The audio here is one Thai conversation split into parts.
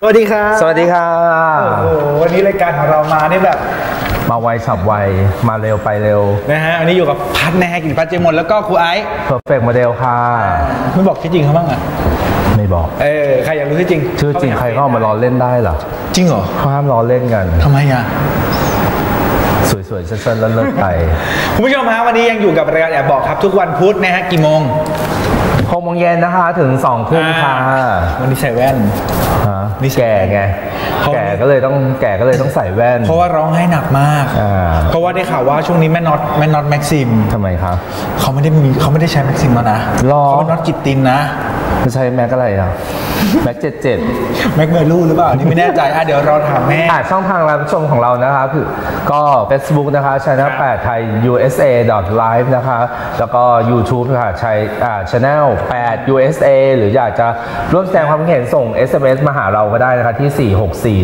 สวัสดีครับสวัสดีค่ะโอ้โหวันนี้รายการของเรามาเนี่ยแบบมาไวฉับไวมาเร็วไปเร็วนะฮะวันนี้อยู่กับพัฒน์นะฮะกิติพัฒน์เจมส์แล้วก็ครูไอซ์ Perfect Model ค่ะไม่บอกที่จริงเขาบ้างอ่ะไม่บอกใครอยากรู้ที่จริงชื่อจริงใครก็มาล้อเล่นได้เหรอจริงเหรอเขาห้ามล้อเล่นกันทำไมอ่ะสวยๆสั้นๆเลิศๆไปคุณผู้ชมฮะวันนี้ยังอยู่กับรายการแอบบอกครับทุกวันพุธนะฮะกี่โมง 6 โมงเย็นนะคะถึง2 ทุ่มค่ะวันนี้ใส่แว่นนี่แก่ไงแก่ก็เลยต้องใส่แว่นเพราะว่าร้องให้หนักมากเพราะว่าได้ข่าวว่าช่วงนี้แม่น็อตแม็กซิมทำไมครับเขาไม่ได้ใช้แม็กซิมแล้วนะเขาเป็นน็อตกิตตินนะไม่ใช่แม็กอะไรนะแม็ก77 แม็กเมลูหรือเปล่านี่ไม่แน่ใจเดี๋ยวเราถามแม่ช่องทางรับชมของเรานะคะคือก็ Facebook นะคะ Channel 8 Thai USA Live นะคะแล้วก็ YouTube ค่ะChannel 8 USA หรืออยากจะร่วมแสดงความเห็นส่ง SMS มาหาเราก็ได้นะคะที่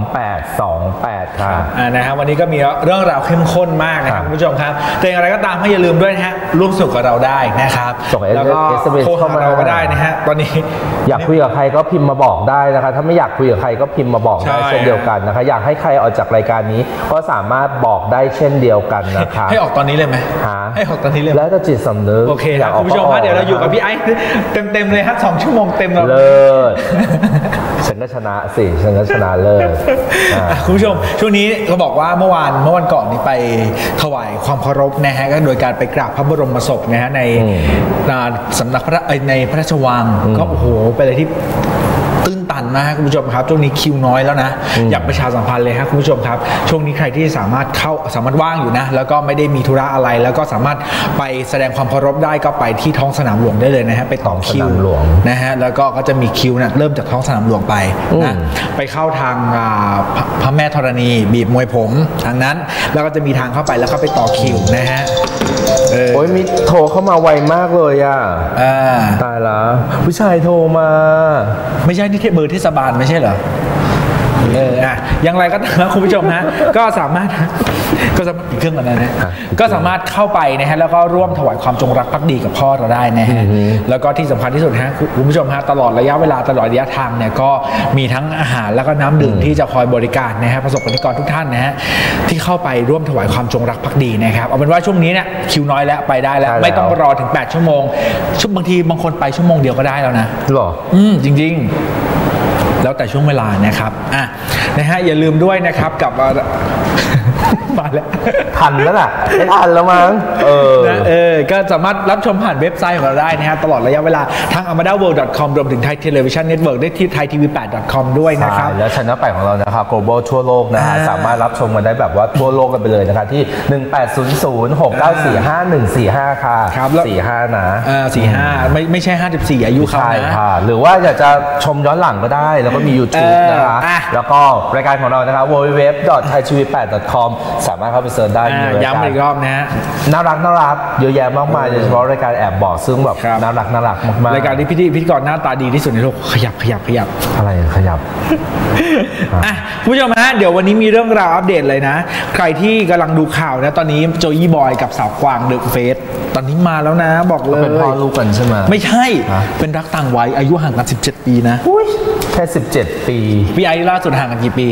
4642828ค่ะนะครับวันนี้ก็มีเรื่องราวเข้มข้นมากนะครับคุณผู้ชมครับแต่อย่างไรก็ตามอย่าลืมด้วยนะฮะร่วมสนุกกับเราได้นะครับแล้วก็ SMS เข้ามาเราก็ได้นะฮะตอนนี้อยากคุยกับใครก็พิมพ์มาบอกได้นะคะถ้าไม่อยากคุยกับใครก็พิมพ์มาบอกได้เช่นเดียวกันนะคะอยากให้ใครออกจากรายการนี้ก็สามารถบอกได้เช่นเดียวกันนะคะให้ออกตอนนี้เลยไหมให้ออกตอนนี้เลยแล้วแต่จิตสำนึกโอเคครับคุณผู้ชมเดี๋ยวเราอยู่กับพี่ไอซ์เต็มเลยครับ2 ชั่วโมงเต็มเราเลิศฉันก็ชนะสิฉันก็ชนะเลิศคุณผู้ชมช่วงนี้เขาบอกว่าเมื่อวันก่อนนี้ไปถวายความเคารพนะฮะก็โดยการไปกราบพระบรมศพนะฮะในสำนักในพระราชวังก็โอ้โหเป็นอะไรที่ตื้นตันมากคุณผู้ชมครับช่วงนี้คิวน้อยแล้วนะอยากประชาสัมพันธ์เลยครับคุณผู้ชมครับช่วงนี้ใครที่สามารถว่างอยู่นะแล้วก็ไม่ได้มีธุระอะไรแล้วก็สามารถไปแสดงความเคารพได้ก็ไปที่ท้องสนามหลวงได้เลยนะฮะไปต่อคิวนะฮะแล้วก็จะมีคิวนะเริ่มจากท้องสนามหลวงไปนะไปเข้าทางพระแม่ธรณีบีบมวยผมทางนั้นแล้วก็จะมีทางเข้าไปแล้วก็ไปต่อคิวนะฮะโอ้ยมีโทรเข้ามาไวมากเลยตายแล้วผู้ชายโทรมาไม่ใช่ที่เบอร์เทศบาลไม่ใช่เหรออย่างไรก็ตามคุณผู้ชมนะก็สามารถเครื่องกันนะก็สามารถเข้าไปนะฮะแล้วก็ร่วมถวายความจงรักภักดีกับพ่อเราได้นะฮะแล้วก็ที่สำคัญที่สุดฮะคุณผู้ชมฮะตลอดระยะเวลาตลอดระยะทางเนี่ยก็มีทั้งอาหารแล้วก็น้ำดื่มที่จะคอยบริการนะฮะประสบกรณิกรทุกท่านนะฮะที่เข้าไปร่วมถวายความจงรักภักดีนะครับเอาเป็นว่าช่วงนี้เนี่ยคิวน้อยแล้วไปได้แล้วไม่ต้องรอถึง8 ชั่วโมงบางทีบางคนไปชั่วโมงเดียวก็ได้แล้วนะหรอจริงๆแล้วแต่ช่วงเวลานะครับนะฮะอย่าลืมด้วยนะครับกับมาแล้วทันแล้วล่ะไม่ทันแล้วมั้งก็สามารถรับชมผ่านเว็บไซต์ของเราได้นะฮะตลอดระยะเวลาทั้ง amadaworld.com รวมถึง Thai Television Network ได้ที่ thaitv8.com ด้วยนะครับแล้วช่อง8ของเรานะครับ global ทั่วโลกนะฮะสามารถรับชมกันได้แบบว่าทั่วโลกกันไปเลยนะครับที่180069454145ค่ะ45นะ 45ไม่ใช่54อายุเขานะหรือว่าอยากจะชมย้อนหลังก็ได้แล้วก็มี YouTube นะคะแล้วก็รายการของเรานะครับ www.thaitv8.com สามารถเข้าไปเสิร์ชได้ย้ำอีกรอบนะฮะน่ารักเยอะแยะมากมายโดยเฉพาะรายการแอบบอกซึ่งแบบน่ารักมากๆรายการที่พิธีกรหน้าตาดีที่สุดในโลกขยับอะไรขยับคุณผู้ชมฮะเดี๋ยววันนี้มีเรื่องราวอัปเดตเลยนะใครที่กำลังดูข่าวนะตอนนี้โจยี่บอยกับสาวกวางเดอะเฟสตอนนี้มาแล้วนะบอกเลยเป็นพ่อลูกกันใช่ไหมไม่ใช่เป็นรักต่างวัยอายุห่างกัน17 ปีนะแค่17 ปีพี่ไอ้ล่าสุดห่างกันกี่ปี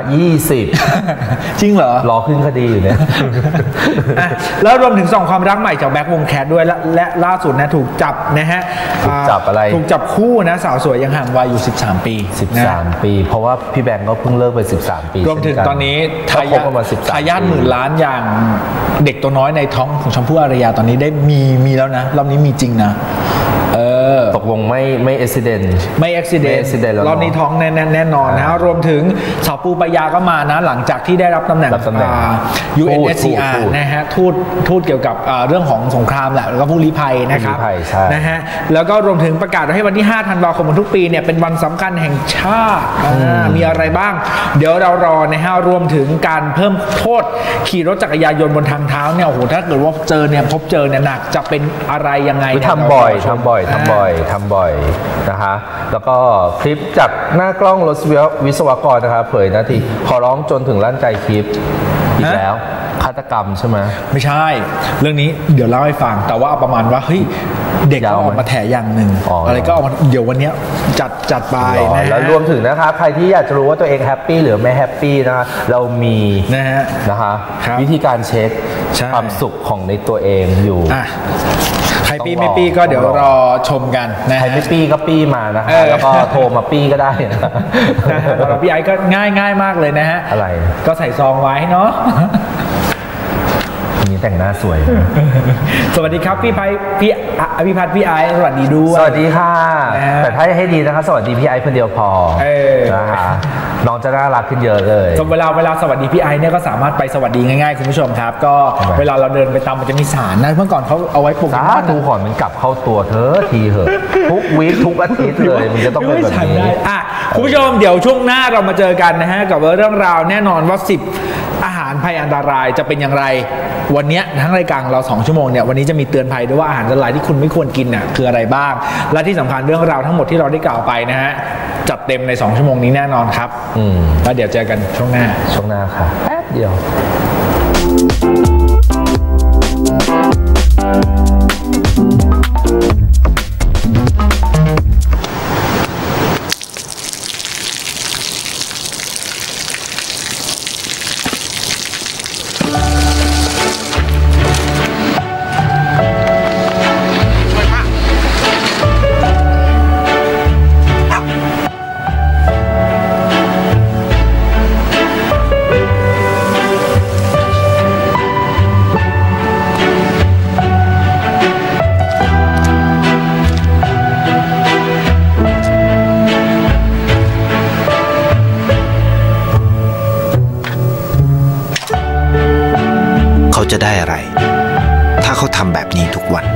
20 จริงเหรอรอขึ้นคดีอยู่เนี่ยแล้วรวมถึง2 ความรักใหม่จากแบ็ควงแคทด้วยและล่าสุดนะถูกจับนะฮะถูกจับอะไรถูกจับคู่นะสาวสวยยังห่างวัยอยู่13 ปี 13 ปีเพราะว่าพี่แบงก์ก็เพิ่งเลิกไป13 ปีรวมถึงตอนนี้ทายาท10,000 ล้านอย่างเด็กตัวน้อยในท้องของชมพู่อารยาตอนนี้ได้มีแล้วนะรอบนี้มีจริงนะตกลงไม่อุบิเหตุไม่อุบิเหตุรอบนี้ท้องแน่นอนนะรวมถึงสาวปูปายาก็มานะหลังจากที่ได้รับตำแหน่ง UNSCR นะฮะทูตเกี่ยวกับเรื่องของสงครามแหละแล้วก็ผู้ลี้ภัยนะครับนะฮะแล้วก็รวมถึงประกาศให้วันที่5 ธันวาคมทุกปีเนี่ยเป็นวันสำคัญแห่งชาติมีอะไรบ้างเดี๋ยวเรารอนะฮะรวมถึงการเพิ่มโทษขี่รถจักรยานยนต์บนทางเท้าเนี่ยโอ้โหถ้าเกิดว่าพบเจอเนี่ยหนักจะเป็นอะไรยังไงทำบ่อยนะฮะแล้วก็คลิปจากหน้ากล้องรถวิศวกรนะครับเผยนาทีขอร้องจนถึงลั่นไกคลิปอีกแล้วฆาตกรรมใช่ไหมไม่ใช่เรื่องนี้เดี๋ยวเล่าให้ฟังแต่ว่าประมาณว่าเฮ้ยเด็กก็ออกมาแถอย่างหนึ่งอะไรก็ออกมาเดี๋ยววันนี้จัดไปนะแล้วรวมถึงนะคะใครที่อยากจะรู้ว่าตัวเองแฮปปี้หรือไม่แฮปปี้นะเรามีนะคะวิธีการเช็คความสุขของในตัวเองอยู่ใครปี้ไม่ปี้ก็เดี๋ยวรอชมกันนะใครไม่ปี้ก็ปี้มานะคะแล้วก็โทรมาปี้ก็ได้นะพี่ไอ้ก็ง่ายมากเลยนะฮะอะไรก็ใส่ซองไว้เนาะนี้แต่งหน้าสวยสวัสดีครับพี่ไอ้พี่ไอ้สวัสดีด้วยสวัสดีค่ะแต่ถ้าให้ดีนะคะสวัสดีพี่ไอ้คนเดียวพอนะคะน้องจะน่ารักขึ้นเยอะเลยเวลาสวัสดีพี่ไอ้เนี่ยก็สามารถไปสวัสดีง่ายๆคุณผู้ชมครับก็เวลาเราเดินไปตามมันจะมีสารนะเมื่อก่อนเขาเอาไว้ปลูกสาธุขอมันกลับเข้าตัวเธอทีเหอะทุกวีคทุกอาทิตย์เลยมันจะต้องเป็นแบบนี้คุณผู้ชมเดี๋ยวช่วงหน้าเรามาเจอกันนะฮะกับเรื่องราวแน่นอนว่า10อาหารภัยอันตรายจะเป็นอย่างไรวันนี้ทั้งรายการเรา2ชั่วโมงเนี่ยวันนี้จะมีเตือนภัยด้วยว่าอาหารอันตรายที่คุณไม่ควรกินน่ะคืออะไรบ้างและที่สำคัญเรื่องราวทั้งหมดที่เราได้กล่าวไปนะฮะจัดเต็มใน2ชั่วโมงนี้แน่นอนครับแล้วเดี๋ยวเจอกันช่วงหน้าค่ะแป๊บเดียวจะได้อะไรถ้าเขาทำแบบนี้ทุกวัน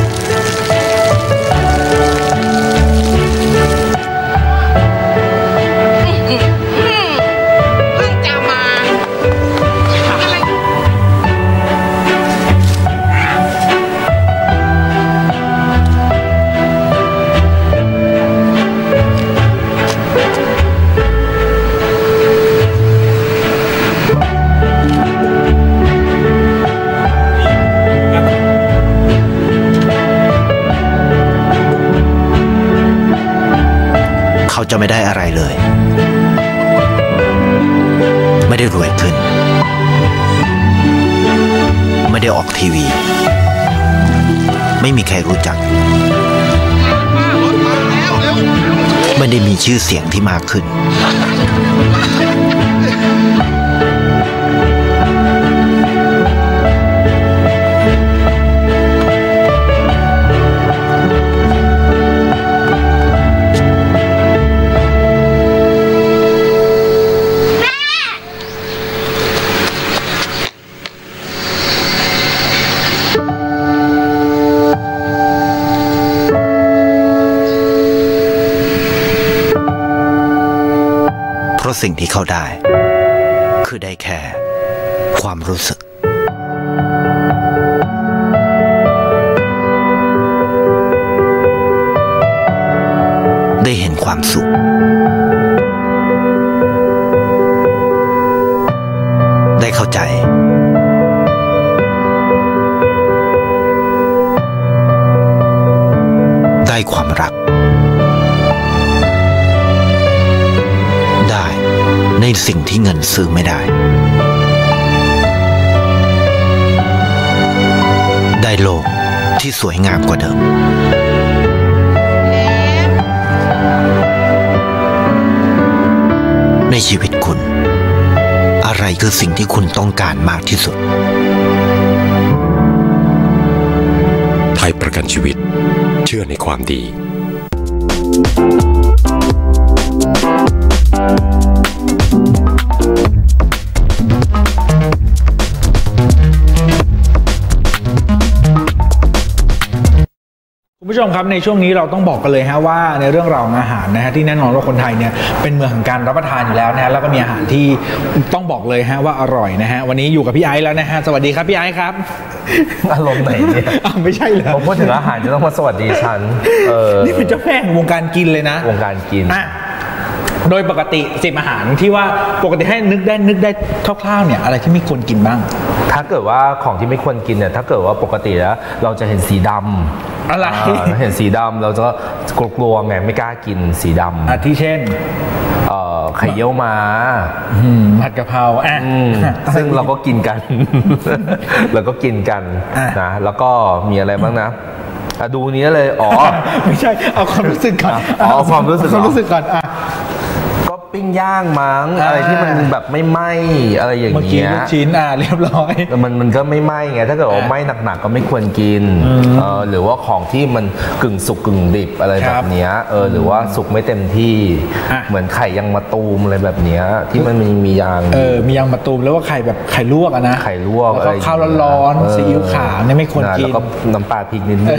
เขาจะไม่ได้อะไรเลยไม่ได้รวยขึ้นไม่ได้ออกทีวีไม่มีใครรู้จักไม่ได้มีชื่อเสียงที่มากขึ้นเพราะสิ่งที่เขาได้คือได้แค่ความรู้สึกได้เห็นความสุขได้เข้าใจได้ความรักในสิ่งที่เงินซื้อไม่ได้ได้โลกที่สวยงามกว่าเดิมในชีวิตคุณอะไรคือสิ่งที่คุณต้องการมากที่สุดไทยประกันชีวิตเชื่อในความดีคุณผู้ชมครับในช่วงนี้เราต้องบอกกันเลยฮะว่าในเรื่องราวอาหารนะฮะที่แน่นอนว่าคนไทยเนี่ยเป็นเมืองแห่งการรับประทานอยู่แล้วนะฮะแล้วก็มีอาหารที่ต้องบอกเลยฮะว่าอร่อยนะฮะวันนี้อยู่กับพี่ไอซ์แล้วนะฮะสวัสดีครับพี่ไอซ์ครับอารมณ์ไหนเนี่ยไม่ใช่เหรอผมพูดถึงอาหารจะต้องมาสวัสดีฉันนี่เป็นเจ้าแม่วงการกินเลยนะวงการกินโดยปกติ10อาหารที่ว่าปกติให้นึกได้คร่าวๆเนี่ยอะไรที่ไม่ควรกินบ้างถ้าเกิดว่าของที่ไม่ควรกินเนี่ยถ้าเกิดว่าปกติแล้วเราจะเห็นสีดอะไรเห็นสีดำเราจะกลัวไงไม่กล้ากินสีดำอาทิเช่นไข่เยี่ยวม้าผัดกะเพราซึ่งเราก็กินกัน เราก็กินกันนะแล้วก็มีอะไรบ้างนะดูนี้เลยไม่ใช่เอาความรู้สึกก่อนความรู้สึกก่อนก็ปิ้งย่างมั้งอะไรที่มันแบบไม่ไหม้อะไรอย่างเงี้ยเมื่อกี้ลูกชิ้นเรียบร้อยมันก็ไม่ไหม้ไงถ้าเกิดว่าไหม้หนักๆก็ไม่ควรกินหรือว่าของที่มันกึ่งสุกกึ่งดิบอะไรแบบเนี้ยหรือว่าสุกไม่เต็มที่เหมือนไข่ยังมะตูมอะไรแบบเนี้ยที่มันมียางมียางมะตูมแล้วว่าไข่แบบไข่ลวกนะไข่ลวกแล้วก็ข้าวร้อนๆซีอิ๊วขาวเนี่ยไม่ควรกินแล้วก็น้ำปลาพริกนิดนึง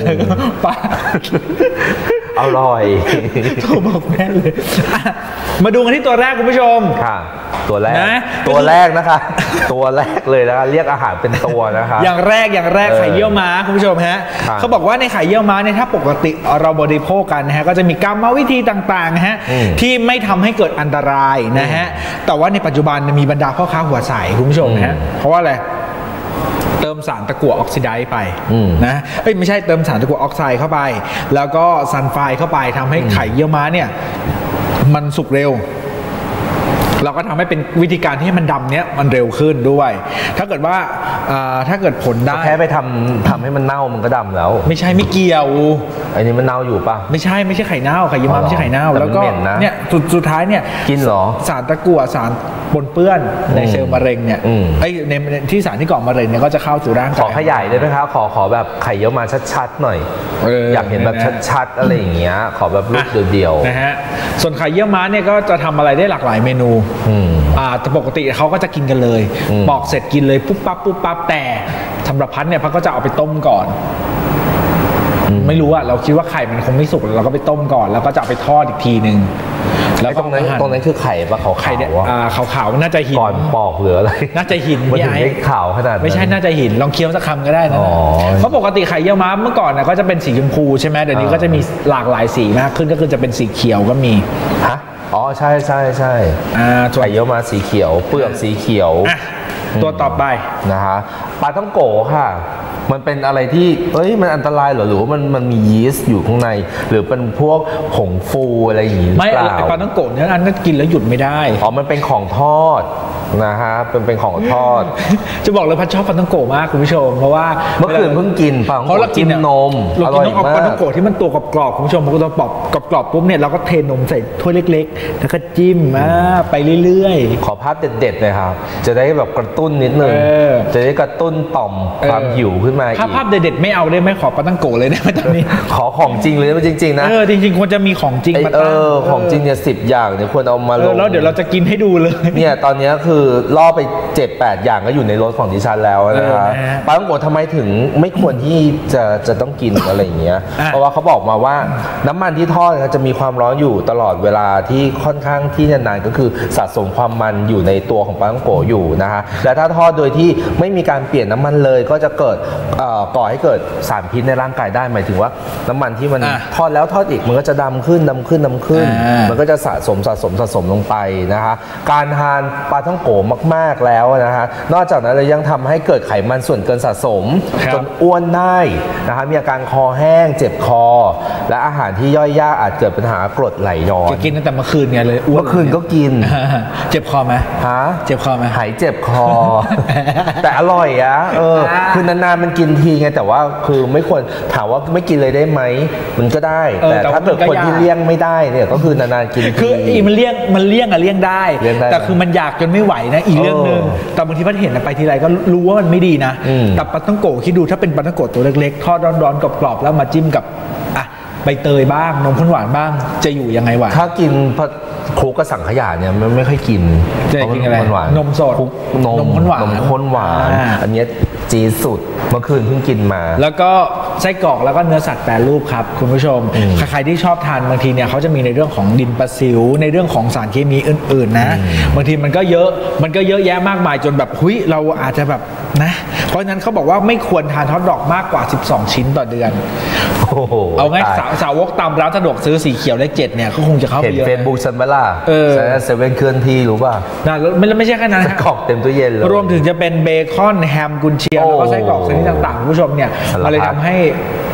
อร่อยโทรบอกแม่เลยมาดูกันที่ตัวแรกคุณผู้ชมค่ะตัวแรกนะคะตัวแรกเลยนะคะเรียกอาหารเป็นตัวนะคะอย่างแรกไข่เยี่ยวม้าคุณผู้ชมฮะเขาบอกว่าในไข่เยี่ยวม้าเนี่ยถ้าปกติเราบริโภคกันนะฮะก็จะมีกรรมวิธีต่างๆนะฮะที่ไม่ทำให้เกิดอันตรายนะฮะแต่ว่าในปัจจุบันมีบรรดาพ่อค้าหัวใสคุณผู้ชมฮะเพราะว่าอะไรเติมสารตะกั่วออกซิไดซ์ไปนะไม่ใช่เติมสารตะกั่วออกไซด์เข้าไปแล้วก็ซัลไฟด์เข้าไปทำให้ไข่เยี่ยวม้าเนี่ยมันสุกเร็วเราก็ทำให้เป็นวิธีการที่ให้มันดำเนี้ยมันเร็วขึ้นด้วยถ้าเกิดว่าถ้าเกิดผลได้แค่ไปทำให้มันเน่ามันก็ดำแล้วไม่ใช่ไม่เกี่ยวอันนี้มันเน่าอยู่ปะไม่ใช่ไข่เน่าไข่เยี่ยวม้าไม่ใช่ไข่เน่าแล้วก็เนี่ยสุดท้ายเนี่ยกินหรอสารตะกั่วสารปนเปื้อนในเซลล์มะเร็งเนี่ยในที่สารที่ก่อมะเร็งเนี่ยก็จะเข้าสู่ร่างกายขอขยายได้ไหมครับขอแบบไข่เยี่ยวม้าชัดๆหน่อยอยากเห็นแบบชัดๆอะไรอย่างเงี้ยขอแบบรูปเดียวๆนะฮะส่วนไข่เยี่ยวม้าเนี่ยก็จะทำอะไรได้หลากหลายเมนูแต่ปกติเขาก็จะกินกันเลยปอกเสร็จกินเลยปุ๊บปั๊บแต่สำหรับพัดเนี่ยพัดก็จะเอาไปต้มก่อนไม่รู้เราคิดว่าไข่มันคงไม่สุกเราก็ไปต้มก่อนแล้วก็จะเอาไปทอดอีกทีนึงแล้วตรงนั้นคือไข่ปะขาวไข่เนี่ยขาวน่าจะหินก่อนปอกหรืออะไรน่าจะหินมันถึงได้ขาวขนาดไม่ใช่น่าจะหินลองเคี้ยวสักคำก็ได้นะเพราะปกติไข่เยี่ยวม้าเมื่อก่อนก็จะเป็นสีชมพูใช่ไหมเดี๋ยวนี้ก็จะมีหลากหลายสีมากขึ้นก็คือจะเป็นสีเขียวก็มีใช่ไข่เยี่ยวม้าสีเขียวเปลือกสีเขียวตัวต่อไปนะคะปลาท่องโกค่ะมันเป็นอะไรที่มันอันตรายหรือว่ามันมียีสต์อยู่ข้างในหรือเป็นพวกผงฟูอะไรอย่างนี้ไม่ปลาท่องโกเนี่ยอันนั้นกินแล้วหยุดไม่ได้มันเป็นของทอดนะฮะเป็นของทอดจะบอกเลยพัดชอบปลาท่องโกมากคุณผู้ชมเพราะว่าเมื่อคืนเพิ่งกินปลาท่องโกจิ้มนมอร่อยมากปลาท่องโกที่มันตัวกรอบๆคุณผู้ชมพอเราปอกกรอบๆปุ๊บเนี่ยเราก็เทนมใส่ถ้วยเล็กๆแล้วก็จิ้มไปเรื่อยๆขอภาพเด็ดๆเลยครับจะได้แบบกระตุ้นนิดนึงจะได้กระตุ้นต่อมความหิวขึ้นมาอีกภาพเด็ดๆไม่เอาได้ไหมขอปลาท่องโกเลยได้ไหมตอนนี้ขอของจริงเลยจริงๆนะจริงๆควรจะมีของจริงมาตั้งของจริงเนี่ย10 อย่างเนี่ยควรเอามาลงแล้วเดี๋ยวเราจะกินให้ดูเลยเนี่ยตอนนี้คือล่อไป 7-8 อย่างก็อยู่ในรถของดิฉันแล้วนะครับปลาท่องโกทำไมถึงไม่ควรที่จะต้องกินอะไรอย่างเงี้ยเพราะว่าเขาบอกมาว่าน้ำมันที่ทอดจะมีความร้อนอยู่ตลอดเวลาที่ค่อนข้างที่นานๆก็คือสะสมความมันอยู่ในตัวของปลาท่องโกอยู่นะฮะและถ้าทอดโดยที่ไม่มีการเปลี่ยนน้ำมันเลยก็จะเกิดก่อให้เกิดสารพิษในร่างกายได้หมายถึงว่าน้ำมันที่มันทอดแล้วทอดอีกมันก็จะดำขึ้นมันก็จะสะสมลงไปนะคะการทานปลาท่องโกมากๆแล้วนะฮะนอกจากนั้นเลยยังทำให้เกิดไขมันส่วนเกินสะสมจนอ้วนได้นะคะมีอาการคอแห้งเจ็บคอและอาหารที่ย่อยยากอาจเกิดปัญหากรดไหลย้อนกินตั้งแต่เมื่อคืนไงเลยเมื่อคืนก็กินเจ็บคอไหมเจ็บคอไหมหายเจ็บคอแต่อร่อยคือนานๆมันกินทีไงแต่ว่าคือไม่ควรถามว่าไม่กินเลยได้ไหมมันก็ได้แต่ถ้าเกิดคนที่เลี่ยงไม่ได้เนี่ยก็คือนานๆกินคือมันเลี่ยงได้แต่คือมันอยากจนไม่ไหวนะอีกเรื่องนึงแต่บางทีพัดเห็นไปทีไรก็รู้ว่ามันไม่ดีนะแต่ปลาท่องโกคิดดูถ้าเป็นปลาท่องโกตัวเล็กๆทอดร้อนๆกรอบๆแล้วมาจิ้มกับใบเตยบ้างนมข้นหวานบ้างจะอยู่ยังไงวะถ้ากินคลุกกับสังขยาเนี่ยมันไม่ค่อยกินจะกินอะไรนมสดนมข้นหวานอันนี้จีสุดเมื่อคืนเพิ่งกินมาแล้วก็ไส้กรอกแล้วก็เนื้อสัตว์แปรรูปครับคุณผู้ชมใครที่ชอบทานบางทีเนี่ยเขาจะมีในเรื่องของดินประสิวในเรื่องของสารเคมีอื่นๆนะบางทีมันก็เยอะแยะมากมายจนแบบเราอาจจะแบบนะเพราะฉะนั้นเขาบอกว่าไม่ควรทานฮอทดอกมากกว่า12ชิ้นต่อเดือนเอาง่ายสาวกตามร้านสะดวกซื้อสีเขียวเลข7เนี่ยก็คงจะเข้าไปเยอะเห็นเฟซบุ๊กฉันไหมล่ะเซเว่นเคลื่อนที่รู้ป่ะไม่ใช่แค่นั้นกรอกเต็มตู้เย็นเลยรวมถึงจะเป็นเบคอนแฮมกุนเชียงแล้วก็ไส้กรอกชนิดต่างๆคุณผู้ชมเนี่ยมันเลยทำให้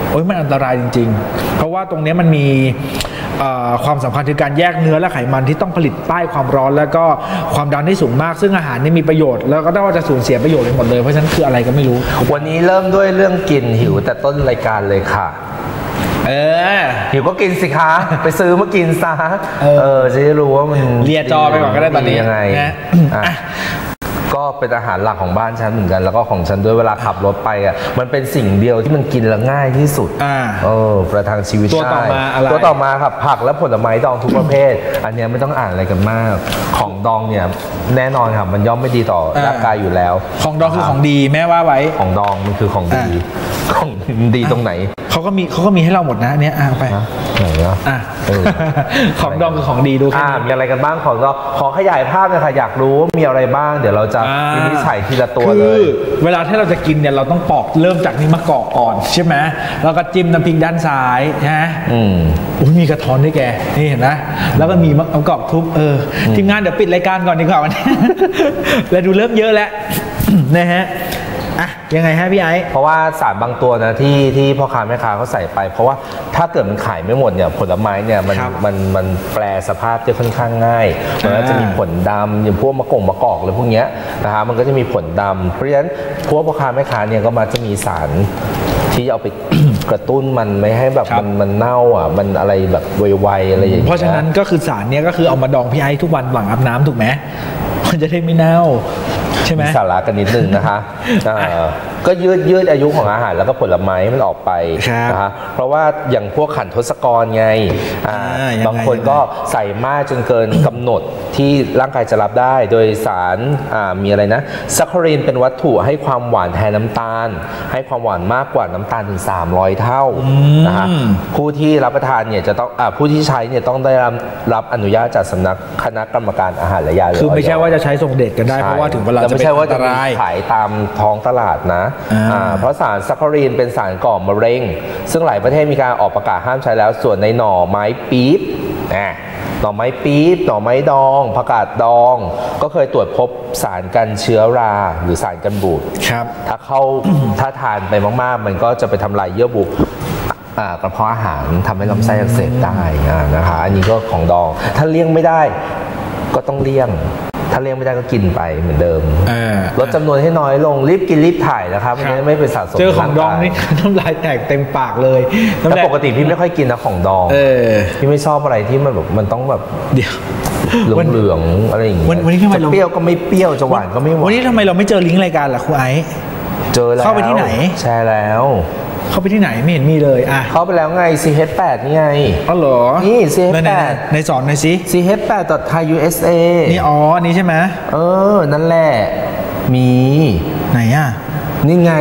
โอ้ยมันอันตรายจริงๆเพราะว่าตรงนี้มันมีความสำคัญคือการแยกเนื้อและไขมันที่ต้องผลิตใต้ความร้อนแล้วก็ความดันที่สูงมากซึ่งอาหารนี่มีประโยชน์แล้วก็ต้องจะสูญเสียประโยชน์ไปหมดเลยเพราะฉะนั้นคืออะไรก็ไม่รู้วันนี้เริ่มด้วยเรื่องกินหิวแต่ต้นรายการเลยค่ะหิวก็กินสิคะไปซื้อมากินซะจะได้รู้ว่ามันเลียจอไปก่อนก็ได้ตอนนี้ยังไงก็เป็นอาหารหลักของบ้านฉันเหมือนกันแล้วก็ของฉันด้วยเวลาขับรถไปอ่ะมันเป็นสิ่งเดียวที่มันกินแล้วง่ายที่สุดประทังชีวิตตัวต่อมาอะไรตัวต่อมาครับผักและผลไม้ดองทุกประเภทอันนี้ไม่ต้องอ่านอะไรกันมากของดองเนี่ยแน่นอนครับมันย่อมไม่ดีต่อร่างกายอยู่แล้วของดองคือของดีแม่ว่าไว้ของดองมันคือของดีของดีตรงไหนเขาก็มีให้เราหมดนะเนี่ยไปไหนเนาะของดองคือของดีดูมีอะไรกันบ้างของดองขอขยายภาพเลยค่ะอยากรู้ว่ามีอะไรบ้างเดี๋ยวเราจะวินิจฉัยทีละตัวเลยเวลาที่เราจะกินเนี่ยเราต้องปอกเริ่มจากนี้มะกอกก่อนใช่ไหมแล้วก็จิ้มน้ำพริกด้านซ้ายนะมีกระท้อนด้วยแกนี่เห็นนะแล้วก็มีมะกอกทุบทีมงานเดี๋ยวปิดรายการก่อนดีกว่าวันนี้แล้วดูเริ่มเยอะแล้วนะฮะยังไงฮะพี่ไอ้เพราะว่าสารบางตัวนะที่พ่อค้าแม่ค้าเขาใส่ไปเพราะว่าถ้าเกิดมันขายไม่หมดเนี่ยผลไม้เนี่ยมันแปลสภาพจะค่อนข้างง่ายมันก็จะมีผลดำอย่างพวกมะกอกอะไรพวกเนี้ยนะฮะมันก็จะมีผลดำเพราะฉะนั้นพวกพ่อค้าแม่ค้าเนี่ยก็มาจะมีสารที่เอาไป กระตุ้นมันไม่ให้แบบมันเน่ามันอะไรแบบไวๆอะไรอย่างเงี้ยเพราะฉะนั้นก็คือสารเนี้ยก็คือเอามาดองพี่ไอ้ทุกวันหลังอาบน้ำถูกไหมมันจะได้ไม่เน่าใช่ไหมสาระกันนิดนึงนะคะก็ยืดอายุของอาหารแล้วก็ผลไม้มันออกไปนะคะเพราะว่าอย่างพวกขันทศกรไงบางคนก็ใส่มากจนเกินกำหนดที่ร่างกายจะรับได้โดยสารมีอะไรนะซัคคารีนเป็นวัตถุให้ความหวานแทนน้ำตาลให้ความหวานมากกว่าน้ำตาลถึง300เท่านะคะผู้ที่รับประทานเนี่ยจะต้องผู้ที่ใช้เนี่ยต้องได้รับอนุญาตจากสำนักคณะกรรมการอาหารและยาคือไม่ใช่ว่าจะใช้ส่งเดชกันได้เพราะว่าถึงเวลาจะไม่ใช่ว่าจะขายตามท้องตลาดนะเพราะสารซัคคารีนเป็นสารก่อมะเร็งซึ่งหลายประเทศมีการออกประกาศห้ามใช้แล้วส่วนในหน่อไม้ปี๊บหน่อไม้ปี๊บหน่อไม้ดองผักกาดดองก็เคยตรวจพบสารกันเชื้อราหรือสารกันบูดถ้าทานไปมากๆมันก็จะไปทำลายเยื่อบุกระเพาะอาหารทำให้ลำไส้อักเสบได้นะคะอันนี้ก็ของดองถ้าเลี่ยงไม่ได้ก็ต้องเลี่ยงถ้าเลี้ยงไม่ได้ก็กินไปเหมือนเดิมลดจำนวนให้น้อยลงรีบกินรีบถ่ายนะครับไม่เป็นสะสมเจอของดองนี่น้ำลายแตกเต็มปากเลยแต่ปกติพี่ไม่ค่อยกินนะของดองพี่ไม่ชอบอะไรที่มันแบบมันต้องแบบเดี๋ยวเหลืองๆอะไรอย่างเงี้ยวันนี้ทำไมเปรี้ยวก็ไม่เปรี้ยวจะหวานก็ไม่หวานวันนี้ทำไมเราไม่เจอลิงก์รายการล่ะครูไอซ์เจอแล้วเข้าไปที่ไหนแชร์แล้วเข้าไปที่ไหนไม่เห็นมีเลยเข้าไปแล้วไง CH8 นี่ไงอ๋อเหรอนี่ CH8 ในสอนหน่อยสิ CH8.thai.usa นี่นี่ใช่ไหมนั่นแหละมีไหนอ่ะนี่ไง